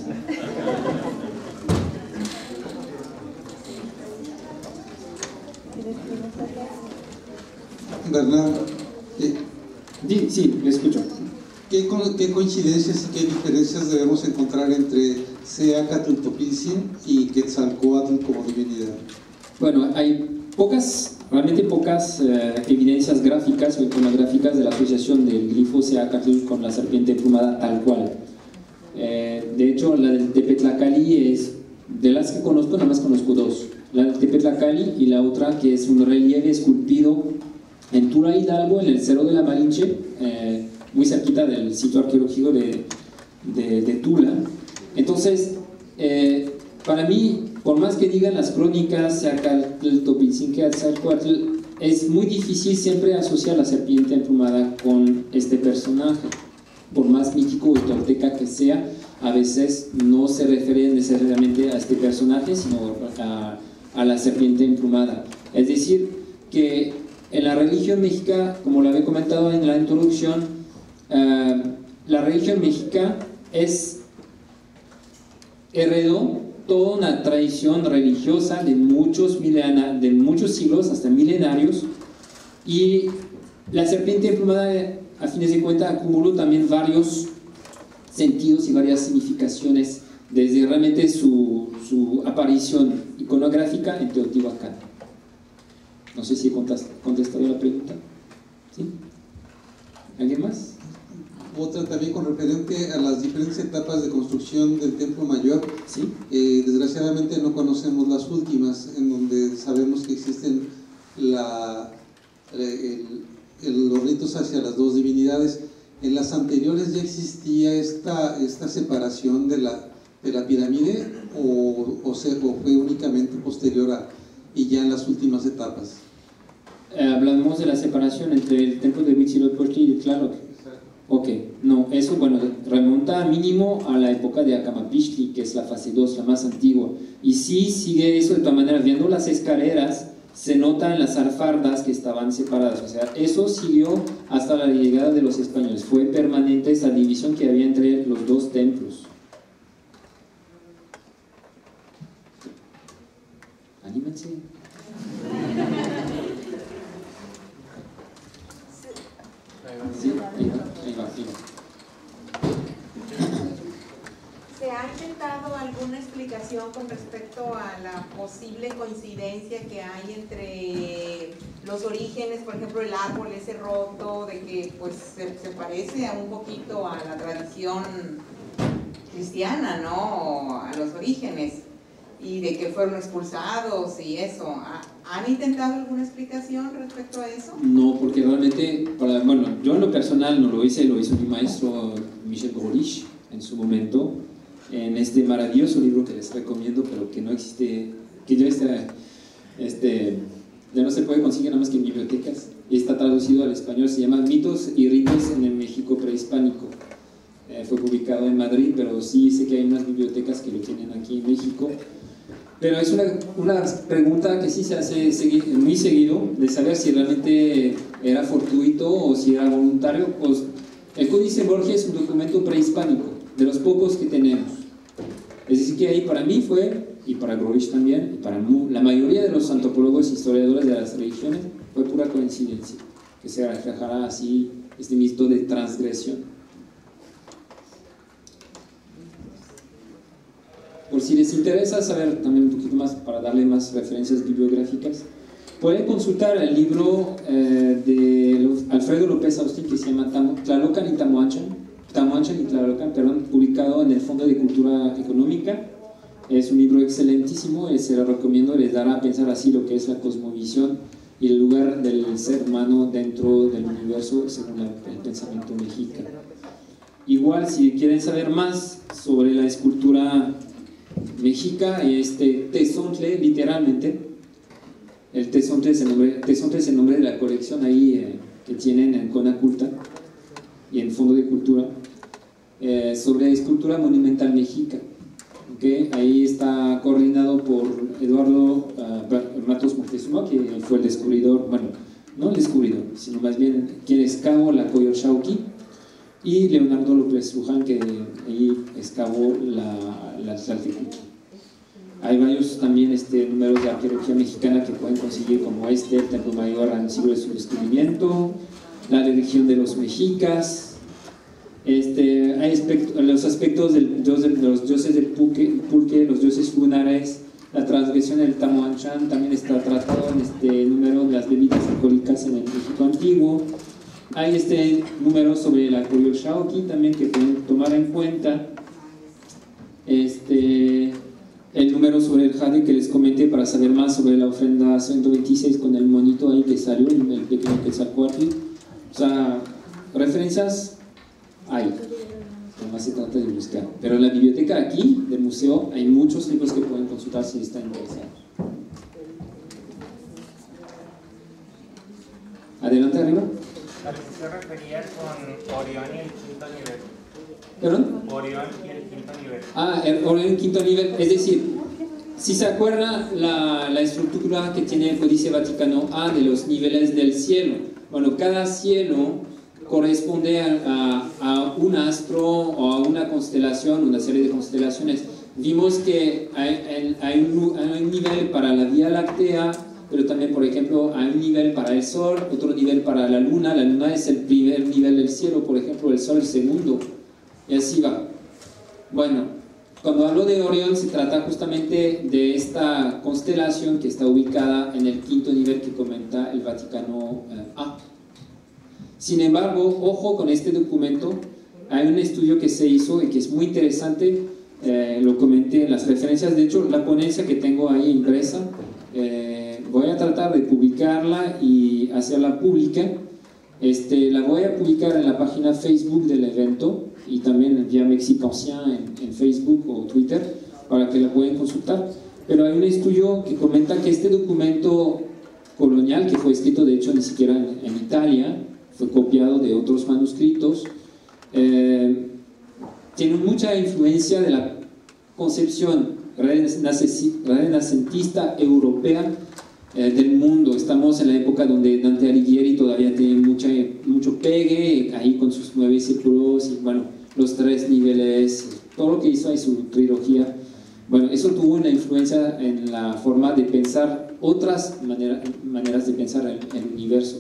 Bernardo, eh, Sí, sí, le escucho. ¿qué, ¿qué coincidencias y qué diferencias debemos encontrar entre Seacatl Topitzin y Quetzalcóatl como divinidad? Bueno, hay pocas, realmente pocas eh, evidencias gráficas o iconográficas de la asociación del glifo Seacatl con la serpiente emplumada tal cual. Eh, de hecho, la del Tepetlacali es, de las que conozco, nada más conozco dos. La del Tepetlacali y la otra que es un relieve esculpido en Tula Hidalgo, en el Cerro de la Malinche, eh, muy cerquita del sitio arqueológico de, de, de Tula. Entonces, eh, para mí, por más que digan las crónicas, Seacatl, Topitzin, Quetzalcóatl, es muy difícil siempre asociar la serpiente emplumada con este personaje. Por más mítico o tolteca que sea, a veces no se refiere necesariamente a este personaje, sino a, a la serpiente emplumada. Es decir, que en la religión mexica, como lo había comentado en la introducción, uh, la religión mexica es heredó toda una tradición religiosa de muchos, milena, de muchos siglos hasta milenarios, y la serpiente emplumada, a fines de cuentas, acumuló también varios sentidos y varias significaciones desde realmente su, su aparición iconográfica en Teotihuacán. No sé si he contestado la pregunta. ¿Sí? ¿Alguien más? Otra también con referente a las diferentes etapas de construcción del Templo Mayor. ¿Sí? Eh, desgraciadamente no conocemos las últimas, en donde sabemos que existen la, el, el, los ritos hacia las dos divinidades. En las anteriores ya existía esta, esta separación de la, de la pirámide, o, o, se, o fue únicamente posterior a, y ya en las últimas etapas. Eh, hablamos de la separación entre el templo de Huitzilopochtli y de Tlaloc. Ok, no, eso bueno, remonta mínimo a la época de Acamapichtli, que es la fase dos, la más antigua. Y sí sigue eso de todas maneras, viendo las escaleras, se nota en las alfardas que estaban separadas. O sea, eso siguió hasta la llegada de los españoles. Fue permanente esa división que había entre los dos templos. Anímense. Sí, ahí va, ahí va, ahí va. ¿Se ha intentado alguna explicación con respecto a la posible coincidencia que hay entre los orígenes, por ejemplo, el árbol ese roto, de que pues se, se parece a un poquito a la tradición cristiana, ¿no? A los orígenes, y de que fueron expulsados y eso? ¿Han intentado alguna explicación respecto a eso? No, porque realmente, para, bueno, yo en lo personal no lo hice, lo hizo mi maestro Michel Grolich en su momento, en este maravilloso libro que les recomiendo, pero que no existe, que ya está, este, ya no se puede conseguir nada más que en bibliotecas, y está traducido al español, se llama Mitos y Ritos en el México Prehispánico. Eh, fue publicado en Madrid, pero sí sé que hay unas bibliotecas que lo tienen aquí en México. Pero es una, una pregunta que sí se hace segui, muy seguido, de saber si realmente era fortuito o si era voluntario. Pues el Códice Borgia es un documento prehispánico, de los pocos que tenemos. Es decir, que ahí para mí fue, y para Grolich también, y para la mayoría de los antropólogos e historiadores de las religiones, fue pura coincidencia, que se reflejara así este mito de transgresión. Por si les interesa saber también un poquito más, para darle más referencias bibliográficas, pueden consultar el libro eh, de Alfredo López Austin, que se llama Tlalocan y Tamuanchan, Tamuanchan y Tlalocan, perdón, publicado en el Fondo de Cultura Económica. Es un libro excelentísimo, y se lo recomiendo, les dará a pensar así lo que es la cosmovisión y el lugar del ser humano dentro del universo según el pensamiento mexicano. Igual, si quieren saber más sobre la escultura mexica, este tezontle, literalmente, el tezontle es el nombre, tezontle es el nombre de la colección ahí eh, que tienen en Conaculta y en Fondo de Cultura, eh, sobre escultura monumental mexica. Okay, ahí está coordinado por Eduardo uh, Matos Moctezuma, que fue el descubridor, bueno, no el descubridor, sino más bien quien excavó la Coyolxauhqui, y Leonardo López Luján, que ahí excavó la, la Tlaltecuhtli. Hay varios también este, números de arqueología mexicana que pueden conseguir, como este, el Templo Mayor al siglo de su descubrimiento, la religión de los mexicas. Este, hay aspecto, los aspectos del, de los dioses del pulque, pulque, los dioses lunares, la transgresión del Tamuanchan, también está tratado en este número de las bebidas alcohólicas en el México antiguo. Hay este número sobre la Coyolxauhqui también que pueden tomar en cuenta. Este, el número sobre el jade que les comenté para saber más sobre la ofrenda ciento veintiséis con el monito ahí que salió, el pequeño Quetzalcóatl. O sea, referencias hay, además se trata de buscar. Pero en la biblioteca aquí del museo hay muchos libros que pueden consultar si están interesados. ¿A qué se refería con Orión y el quinto nivel? ¿Perdón? Orión y el quinto nivel. Ah, el Orión el quinto nivel, es decir, si se acuerda la, la estructura que tiene el Códice Vaticano A de los niveles del cielo. Bueno, cada cielo corresponde a, a, a un astro o a una constelación, una serie de constelaciones. Vimos que hay, hay, un, hay un nivel para la Vía Láctea, pero también, por ejemplo, hay un nivel para el Sol, otro nivel para la Luna. La Luna es el primer nivel del cielo, por ejemplo, el Sol el segundo, y así va. Bueno, cuando hablo de Orión se trata justamente de esta constelación que está ubicada en el quinto nivel que comenta el Vaticano eh, A. Sin embargo, ojo con este documento, hay un estudio que se hizo y que es muy interesante, eh, lo comenté en las referencias, de hecho la ponencia que tengo ahí impresa, eh, voy a tratar de publicarla y hacerla pública. Este, la voy a publicar en la página Facebook del evento y también vía Mexicancien en, en Facebook o Twitter para que la puedan consultar. Pero hay un estudio que comenta que este documento colonial, que fue escrito de hecho ni siquiera en, en Italia, fue copiado de otros manuscritos, eh, tiene mucha influencia de la concepción renacentista europea eh, del mundo. Estamos en la época donde Dante Alighieri todavía tiene mucha, mucho pegue, ahí con sus nueve círculos y bueno, los tres niveles, todo lo que hizo ahí su trilogía. Bueno, eso tuvo una influencia en la forma de pensar, otras manera, maneras de pensar el, el universo.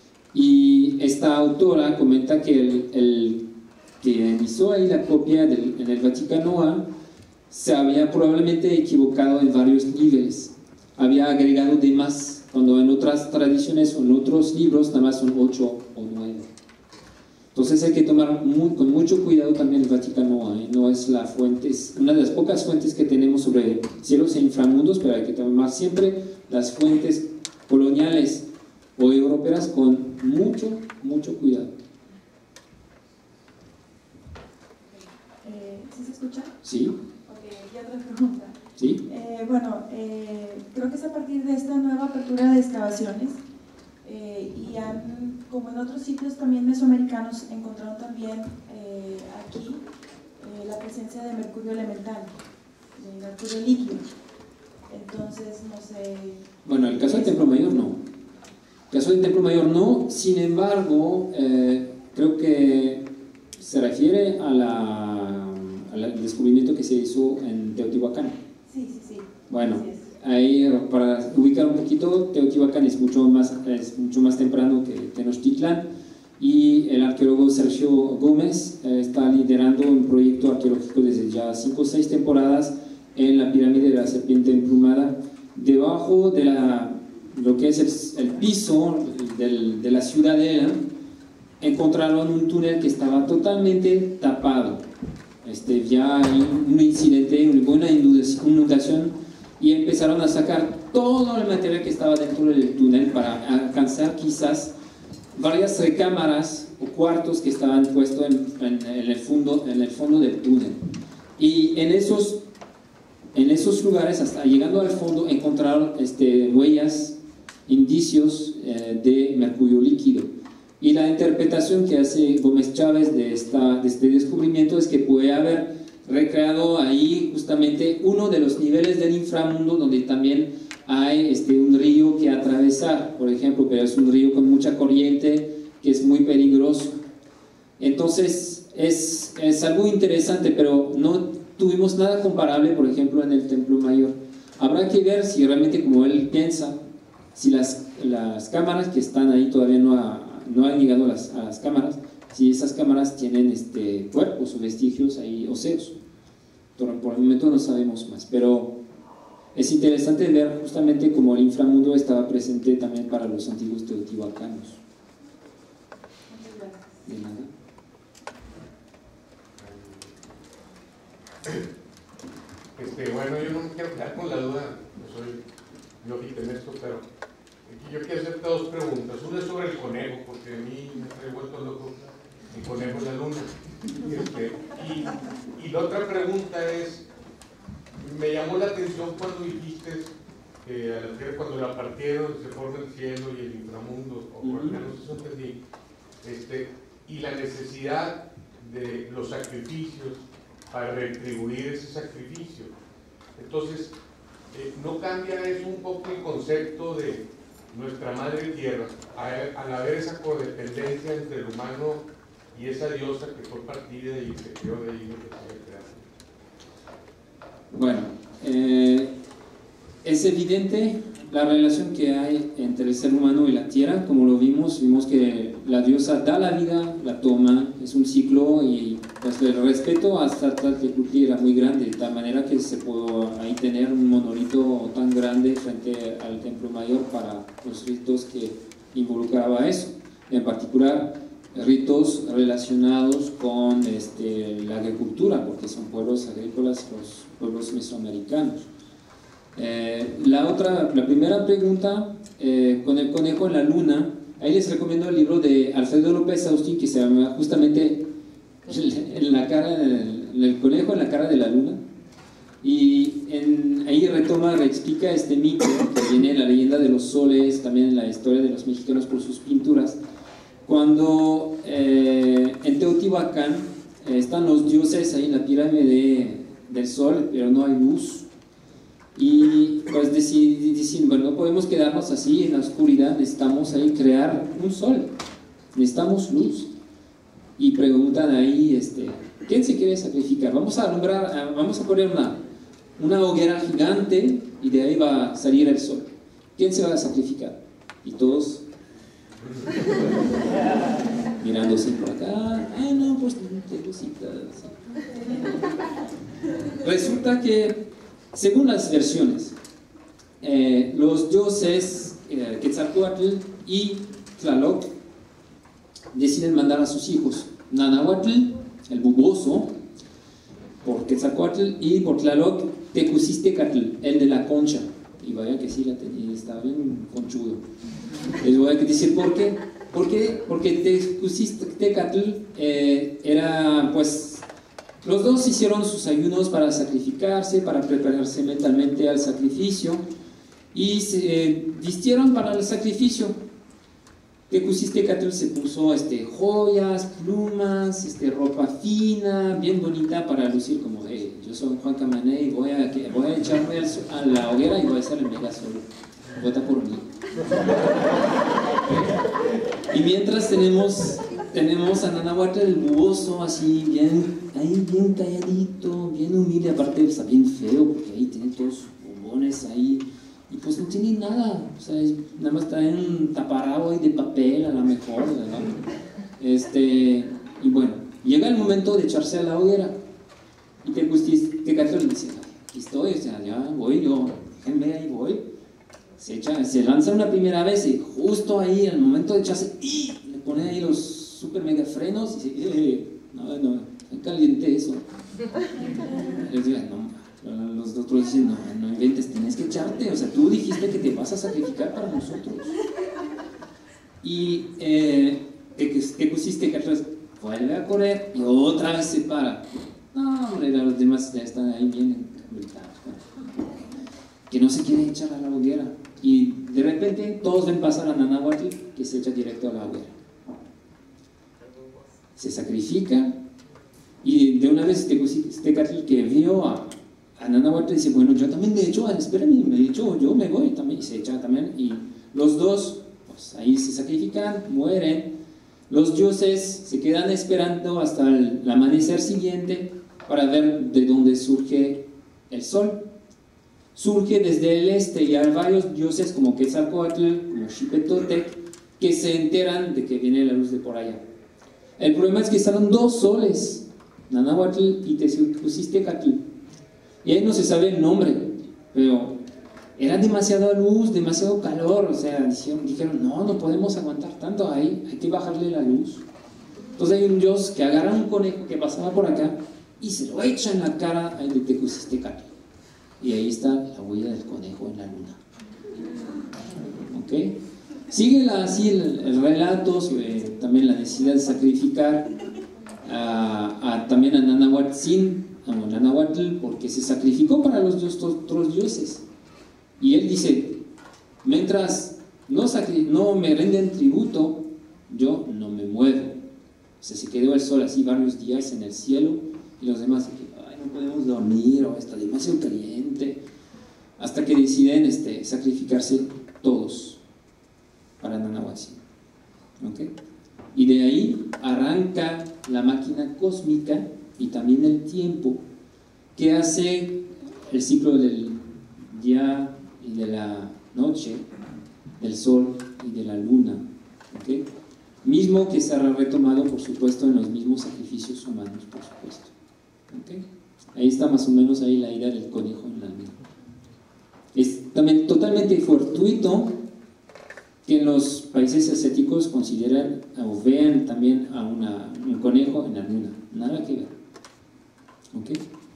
Y esta autora comenta que el, el que hizo ahí la copia del, en el Vaticano A se había probablemente equivocado en varios niveles, había agregado de más, cuando en otras tradiciones o en otros libros nada más son ocho o nueve. Entonces hay que tomar muy, con mucho cuidado también el Vaticano A, ¿eh? No es la fuente, es una de las pocas fuentes que tenemos sobre cielos e inframundos, pero hay que tomar siempre las fuentes coloniales o europeas con mucho, mucho cuidado. Eh, ¿Sí se escucha? Sí. Ok, y otra pregunta. Sí. Eh, bueno, eh, creo que es a partir de esta nueva apertura de excavaciones eh, y han, como en otros sitios también mesoamericanos, encontraron también eh, aquí eh, la presencia de mercurio elemental, de mercurio líquido. Entonces, no sé... Bueno, el caso del Templo Mayor no. El caso del Templo Mayor no, sin embargo, eh, creo que se refiere a la, al descubrimiento que se hizo en Teotihuacán. Sí, sí, sí. Bueno, ahí para ubicar un poquito, Teotihuacán es mucho más, es mucho más temprano que Tenochtitlán y el arqueólogo Sergio Gómez eh, está liderando un proyecto arqueológico desde ya cinco o seis temporadas en la pirámide de la serpiente emplumada. Debajo de la, lo que es el, el piso del, de la ciudadela encontraron un túnel que estaba totalmente tapado. Este, ya hay un incidente, una inundación y empezaron a sacar todo el material que estaba dentro del túnel para alcanzar quizás varias recámaras o cuartos que estaban puestos en, en, en, el, fondo, en el fondo del túnel. Y en esos, en esos lugares, hasta llegando al fondo, encontraron este, huellas, indicios eh, de mercurio líquido. Y la interpretación que hace Gómez Chávez de, esta, de este descubrimiento es que puede haber recreado ahí justamente uno de los niveles del inframundo donde también hay este, un río que atravesar, por ejemplo, pero es un río con mucha corriente que es muy peligroso. Entonces es, es algo interesante, pero no tuvimos nada comparable, por ejemplo, en el Templo Mayor. Habrá que ver si realmente, como él piensa, si las, las cámaras que están ahí todavía no ha, no han llegado a las, a las cámaras, si esas cámaras tienen este, cuerpos o vestigios ahí óseos. Por el momento no sabemos más, pero es interesante ver justamente cómo el inframundo estaba presente también para los antiguos teotihuacanos. De nada. Este, bueno, yo no me quiero quedar con la duda, no soy lógico en esto, pero yo quiero hacerte dos preguntas. Una es sobre el conejo, porque a mí me trae vuelto loco el conejo en la luna. Este, y, y la otra pregunta es, me llamó la atención cuando dijiste que a la Tierra cuando la partieron se forma el cielo y el inframundo, o por lo menos eso entendí. este, y la necesidad de los sacrificios para retribuir ese sacrificio. Entonces, eh, ¿no cambia eso un poco el concepto de nuestra madre tierra al haber esa codependencia entre el humano y esa diosa que fue partida y que creó de ahí lo que se creado? Bueno, eh, es evidente la relación que hay entre el ser humano y la tierra. Como lo vimos, vimos que la diosa da la vida, la toma, es un ciclo, y pues el respeto hasta Tlaltecuhtli era muy grande, de tal manera que se pudo ahí tener un monolito tan grande frente al templo mayor para los ritos que involucraba eso, en particular ritos relacionados con este, la agricultura, porque son pueblos agrícolas los pueblos mesoamericanos. Eh, la otra, la primera pregunta, eh, con el conejo en la luna, ahí les recomiendo el libro de Alfredo López Austin, que se llama justamente en la cara, en el conejo en la cara de la luna, y en, ahí retoma, reexplica este mito que viene en la leyenda de los soles, también en la historia de los mexicanos por sus pinturas, cuando eh, en Teotihuacán eh, están los dioses ahí en la pirámide de, del sol, pero no hay luz. Y pues dicen, bueno, no podemos quedarnos así en la oscuridad, necesitamos ahí crear un sol, necesitamos luz. Y preguntan ahí, este, ¿quién se quiere sacrificar? Vamos a alumbrar, vamos a poner una, una hoguera gigante y de ahí va a salir el sol. ¿Quién se va a sacrificar? Y todos mirándose por acá, ah no, pues cositas. Resulta que según las versiones, eh, los dioses eh, Quetzalcóatl y Tlaloc deciden mandar a sus hijos, Nanahuatl, el buboso, por Quetzalcóatl, y por Tlaloc, Tecusistecatl, el de la concha. Y vaya que sí, la tenía, estaba bien conchudo. Les voy a decir por qué. ¿Por qué? Porque Tecusistecatl eh, era, pues, los dos hicieron sus ayunos para sacrificarse, para prepararse mentalmente al sacrificio, y se eh, vistieron para el sacrificio. Tecusistecatl se puso este, joyas, plumas, este, ropa fina, bien bonita, para lucir como, hey, yo soy Juan Camané y voy a, voy a echarme a la hoguera y voy a hacer el mega solo. Vota por mí. Y mientras tenemos, tenemos a Nanahuatl el buboso, así bien, ahí bien calladito, bien humilde, aparte está bien feo, porque ahí tiene todos sus bombones ahí, y pues no tiene nada, o sea, nada más trae un taparabo ahí de papel a lo mejor, ¿verdad? Este, y bueno, llega el momento de echarse a la hoguera, y Tecusistecatl le dice, aquí estoy, o sea, ya voy yo, déjenme, ahí voy. Se, echa, se lanza una primera vez y justo ahí, al momento de echarse, ¡y! Le pone ahí los super mega frenos y dice, eh, no, no, es caliente eso. Y dice, no, los otros dicen, no, no inventes, tienes que echarte, o sea, tú dijiste que te vas a sacrificar para nosotros. Y eh, Tecusistecatl vuelve a correr y otra vez se para. No, hombre, los demás ya están ahí bien encantados, que no se quiere echar a la hoguera. Y de repente todos ven pasar a Nanahuatl, que se echa directo a la hoguera. Se sacrifica, y de una vez Tecusistecatl, que vio a, a Nanahuatl, dice, bueno, yo también me echo, espérame, me echo, yo me voy también, y se echa también, y los dos, pues ahí se sacrifican, mueren. Los dioses se quedan esperando hasta el amanecer siguiente para ver de dónde surge el sol. Surge desde el este, y hay varios dioses como Quetzalcóatl, como Xipetotec, que se enteran de que viene la luz de por allá. El problema es que estaban dos soles, Nanahuatl y Tecusistecatl, y ahí no se sabe el nombre, pero era demasiada luz, demasiado calor, o sea, dijeron, dijeron no, no podemos aguantar tanto ahí, hay que bajarle la luz. Entonces hay un dios que agarra un conejo que pasaba por acá y se lo echa en la cara al de Tecusistecatl. Y ahí está la huella del conejo en la luna. ¿Ok? Sigue la, así el, el relato sobre también la necesidad de sacrificar a, a, también a Nanahuatl, sin, a Nanahuatl, porque se sacrificó para los dos, otros dioses. Y él dice, mientras no, no me rinden tributo, yo no me muevo. sea, se quedó el sol así varios días en el cielo y los demás, ay, no podemos dormir o está demasiado caliente, hasta que deciden este, sacrificarse todos para Nanahuatzin. ¿Okay? Y de ahí arranca la máquina cósmica y también el tiempo que hace el ciclo del día y de la noche, del sol y de la luna. ¿Okay? Mismo que será retomado, por supuesto, en los mismos sacrificios humanos, por supuesto. ¿Okay? Ahí está más o menos ahí la idea del conejo en la luna. Es también totalmente fortuito que en los países asiáticos consideran o vean también a una, un conejo en la luna. Nada que ver. ¿Ok?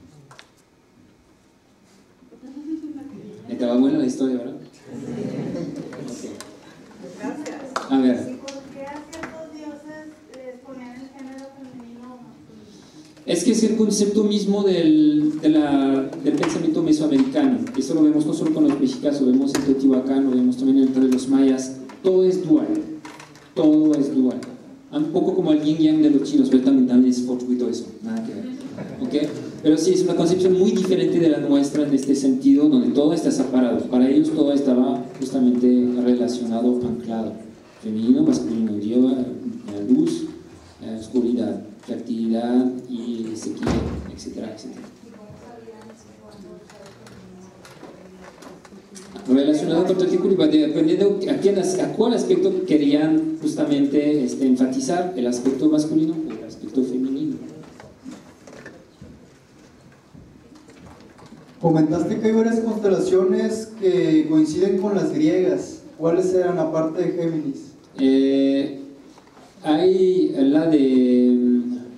Estaba buena la historia, ¿verdad? Okay. Gracias. A ver. ¿Y por qué a ciertos dioses les ponían el género femenino o masculino? Es que es el concepto mismo del, de la, del pensamiento mesoamericano. Eso lo vemos no solo con los mexicanos, lo vemos en Teotihuacán, lo vemos también entre los mayas. Todo es dual. Todo es dual. Un poco como el yin yang de los chinos, pero también, también es fortuito eso. Nada que ver. ¿Okay? Pero sí, es una concepción muy diferente de la nuestra en este sentido, donde todo está separado. Para ellos todo estaba justamente relacionado, anclado. Femenino, masculino, lleva la luz, la oscuridad, fertilidad y sequía, etcétera, etcétera. Relacionado con Teotihuacán, dependiendo a, quién, a cuál aspecto querían justamente este, enfatizar, el aspecto masculino o el aspecto femenino. Comentaste que hay varias constelaciones que coinciden con las griegas. ¿Cuáles eran aparte de Géminis? Eh, hay la de,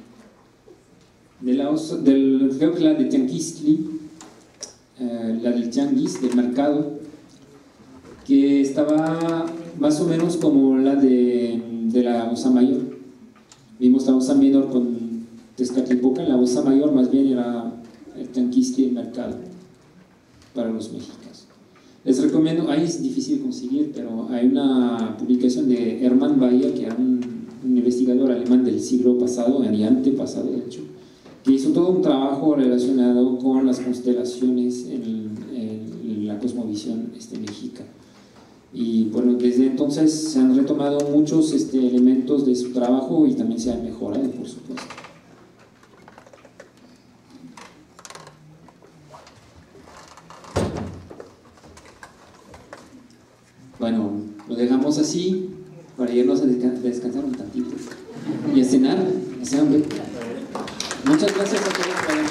de la, del, creo que la de Tianguistli, eh, la del Tianguis, del mercado, que estaba más o menos como la de, de la Osa Mayor. Vimos la Osa Menor con Tezcatlipoca, la Osa Mayor más bien era el Tianguistli, el mercado, para los mexicanos. Les recomiendo, ahí es difícil conseguir, pero hay una publicación de Hermann Bayer, que era un, un investigador alemán del siglo pasado, y antepasado de hecho, que hizo todo un trabajo relacionado con las constelaciones en, en la cosmovisión este, mexica. Y bueno, desde entonces se han retomado muchos este, elementos de su trabajo y también se han mejorado, por supuesto. Bueno, lo dejamos así para irnos a desca descansar un tantito y a cenar, a cenar. Muchas gracias a todos por haber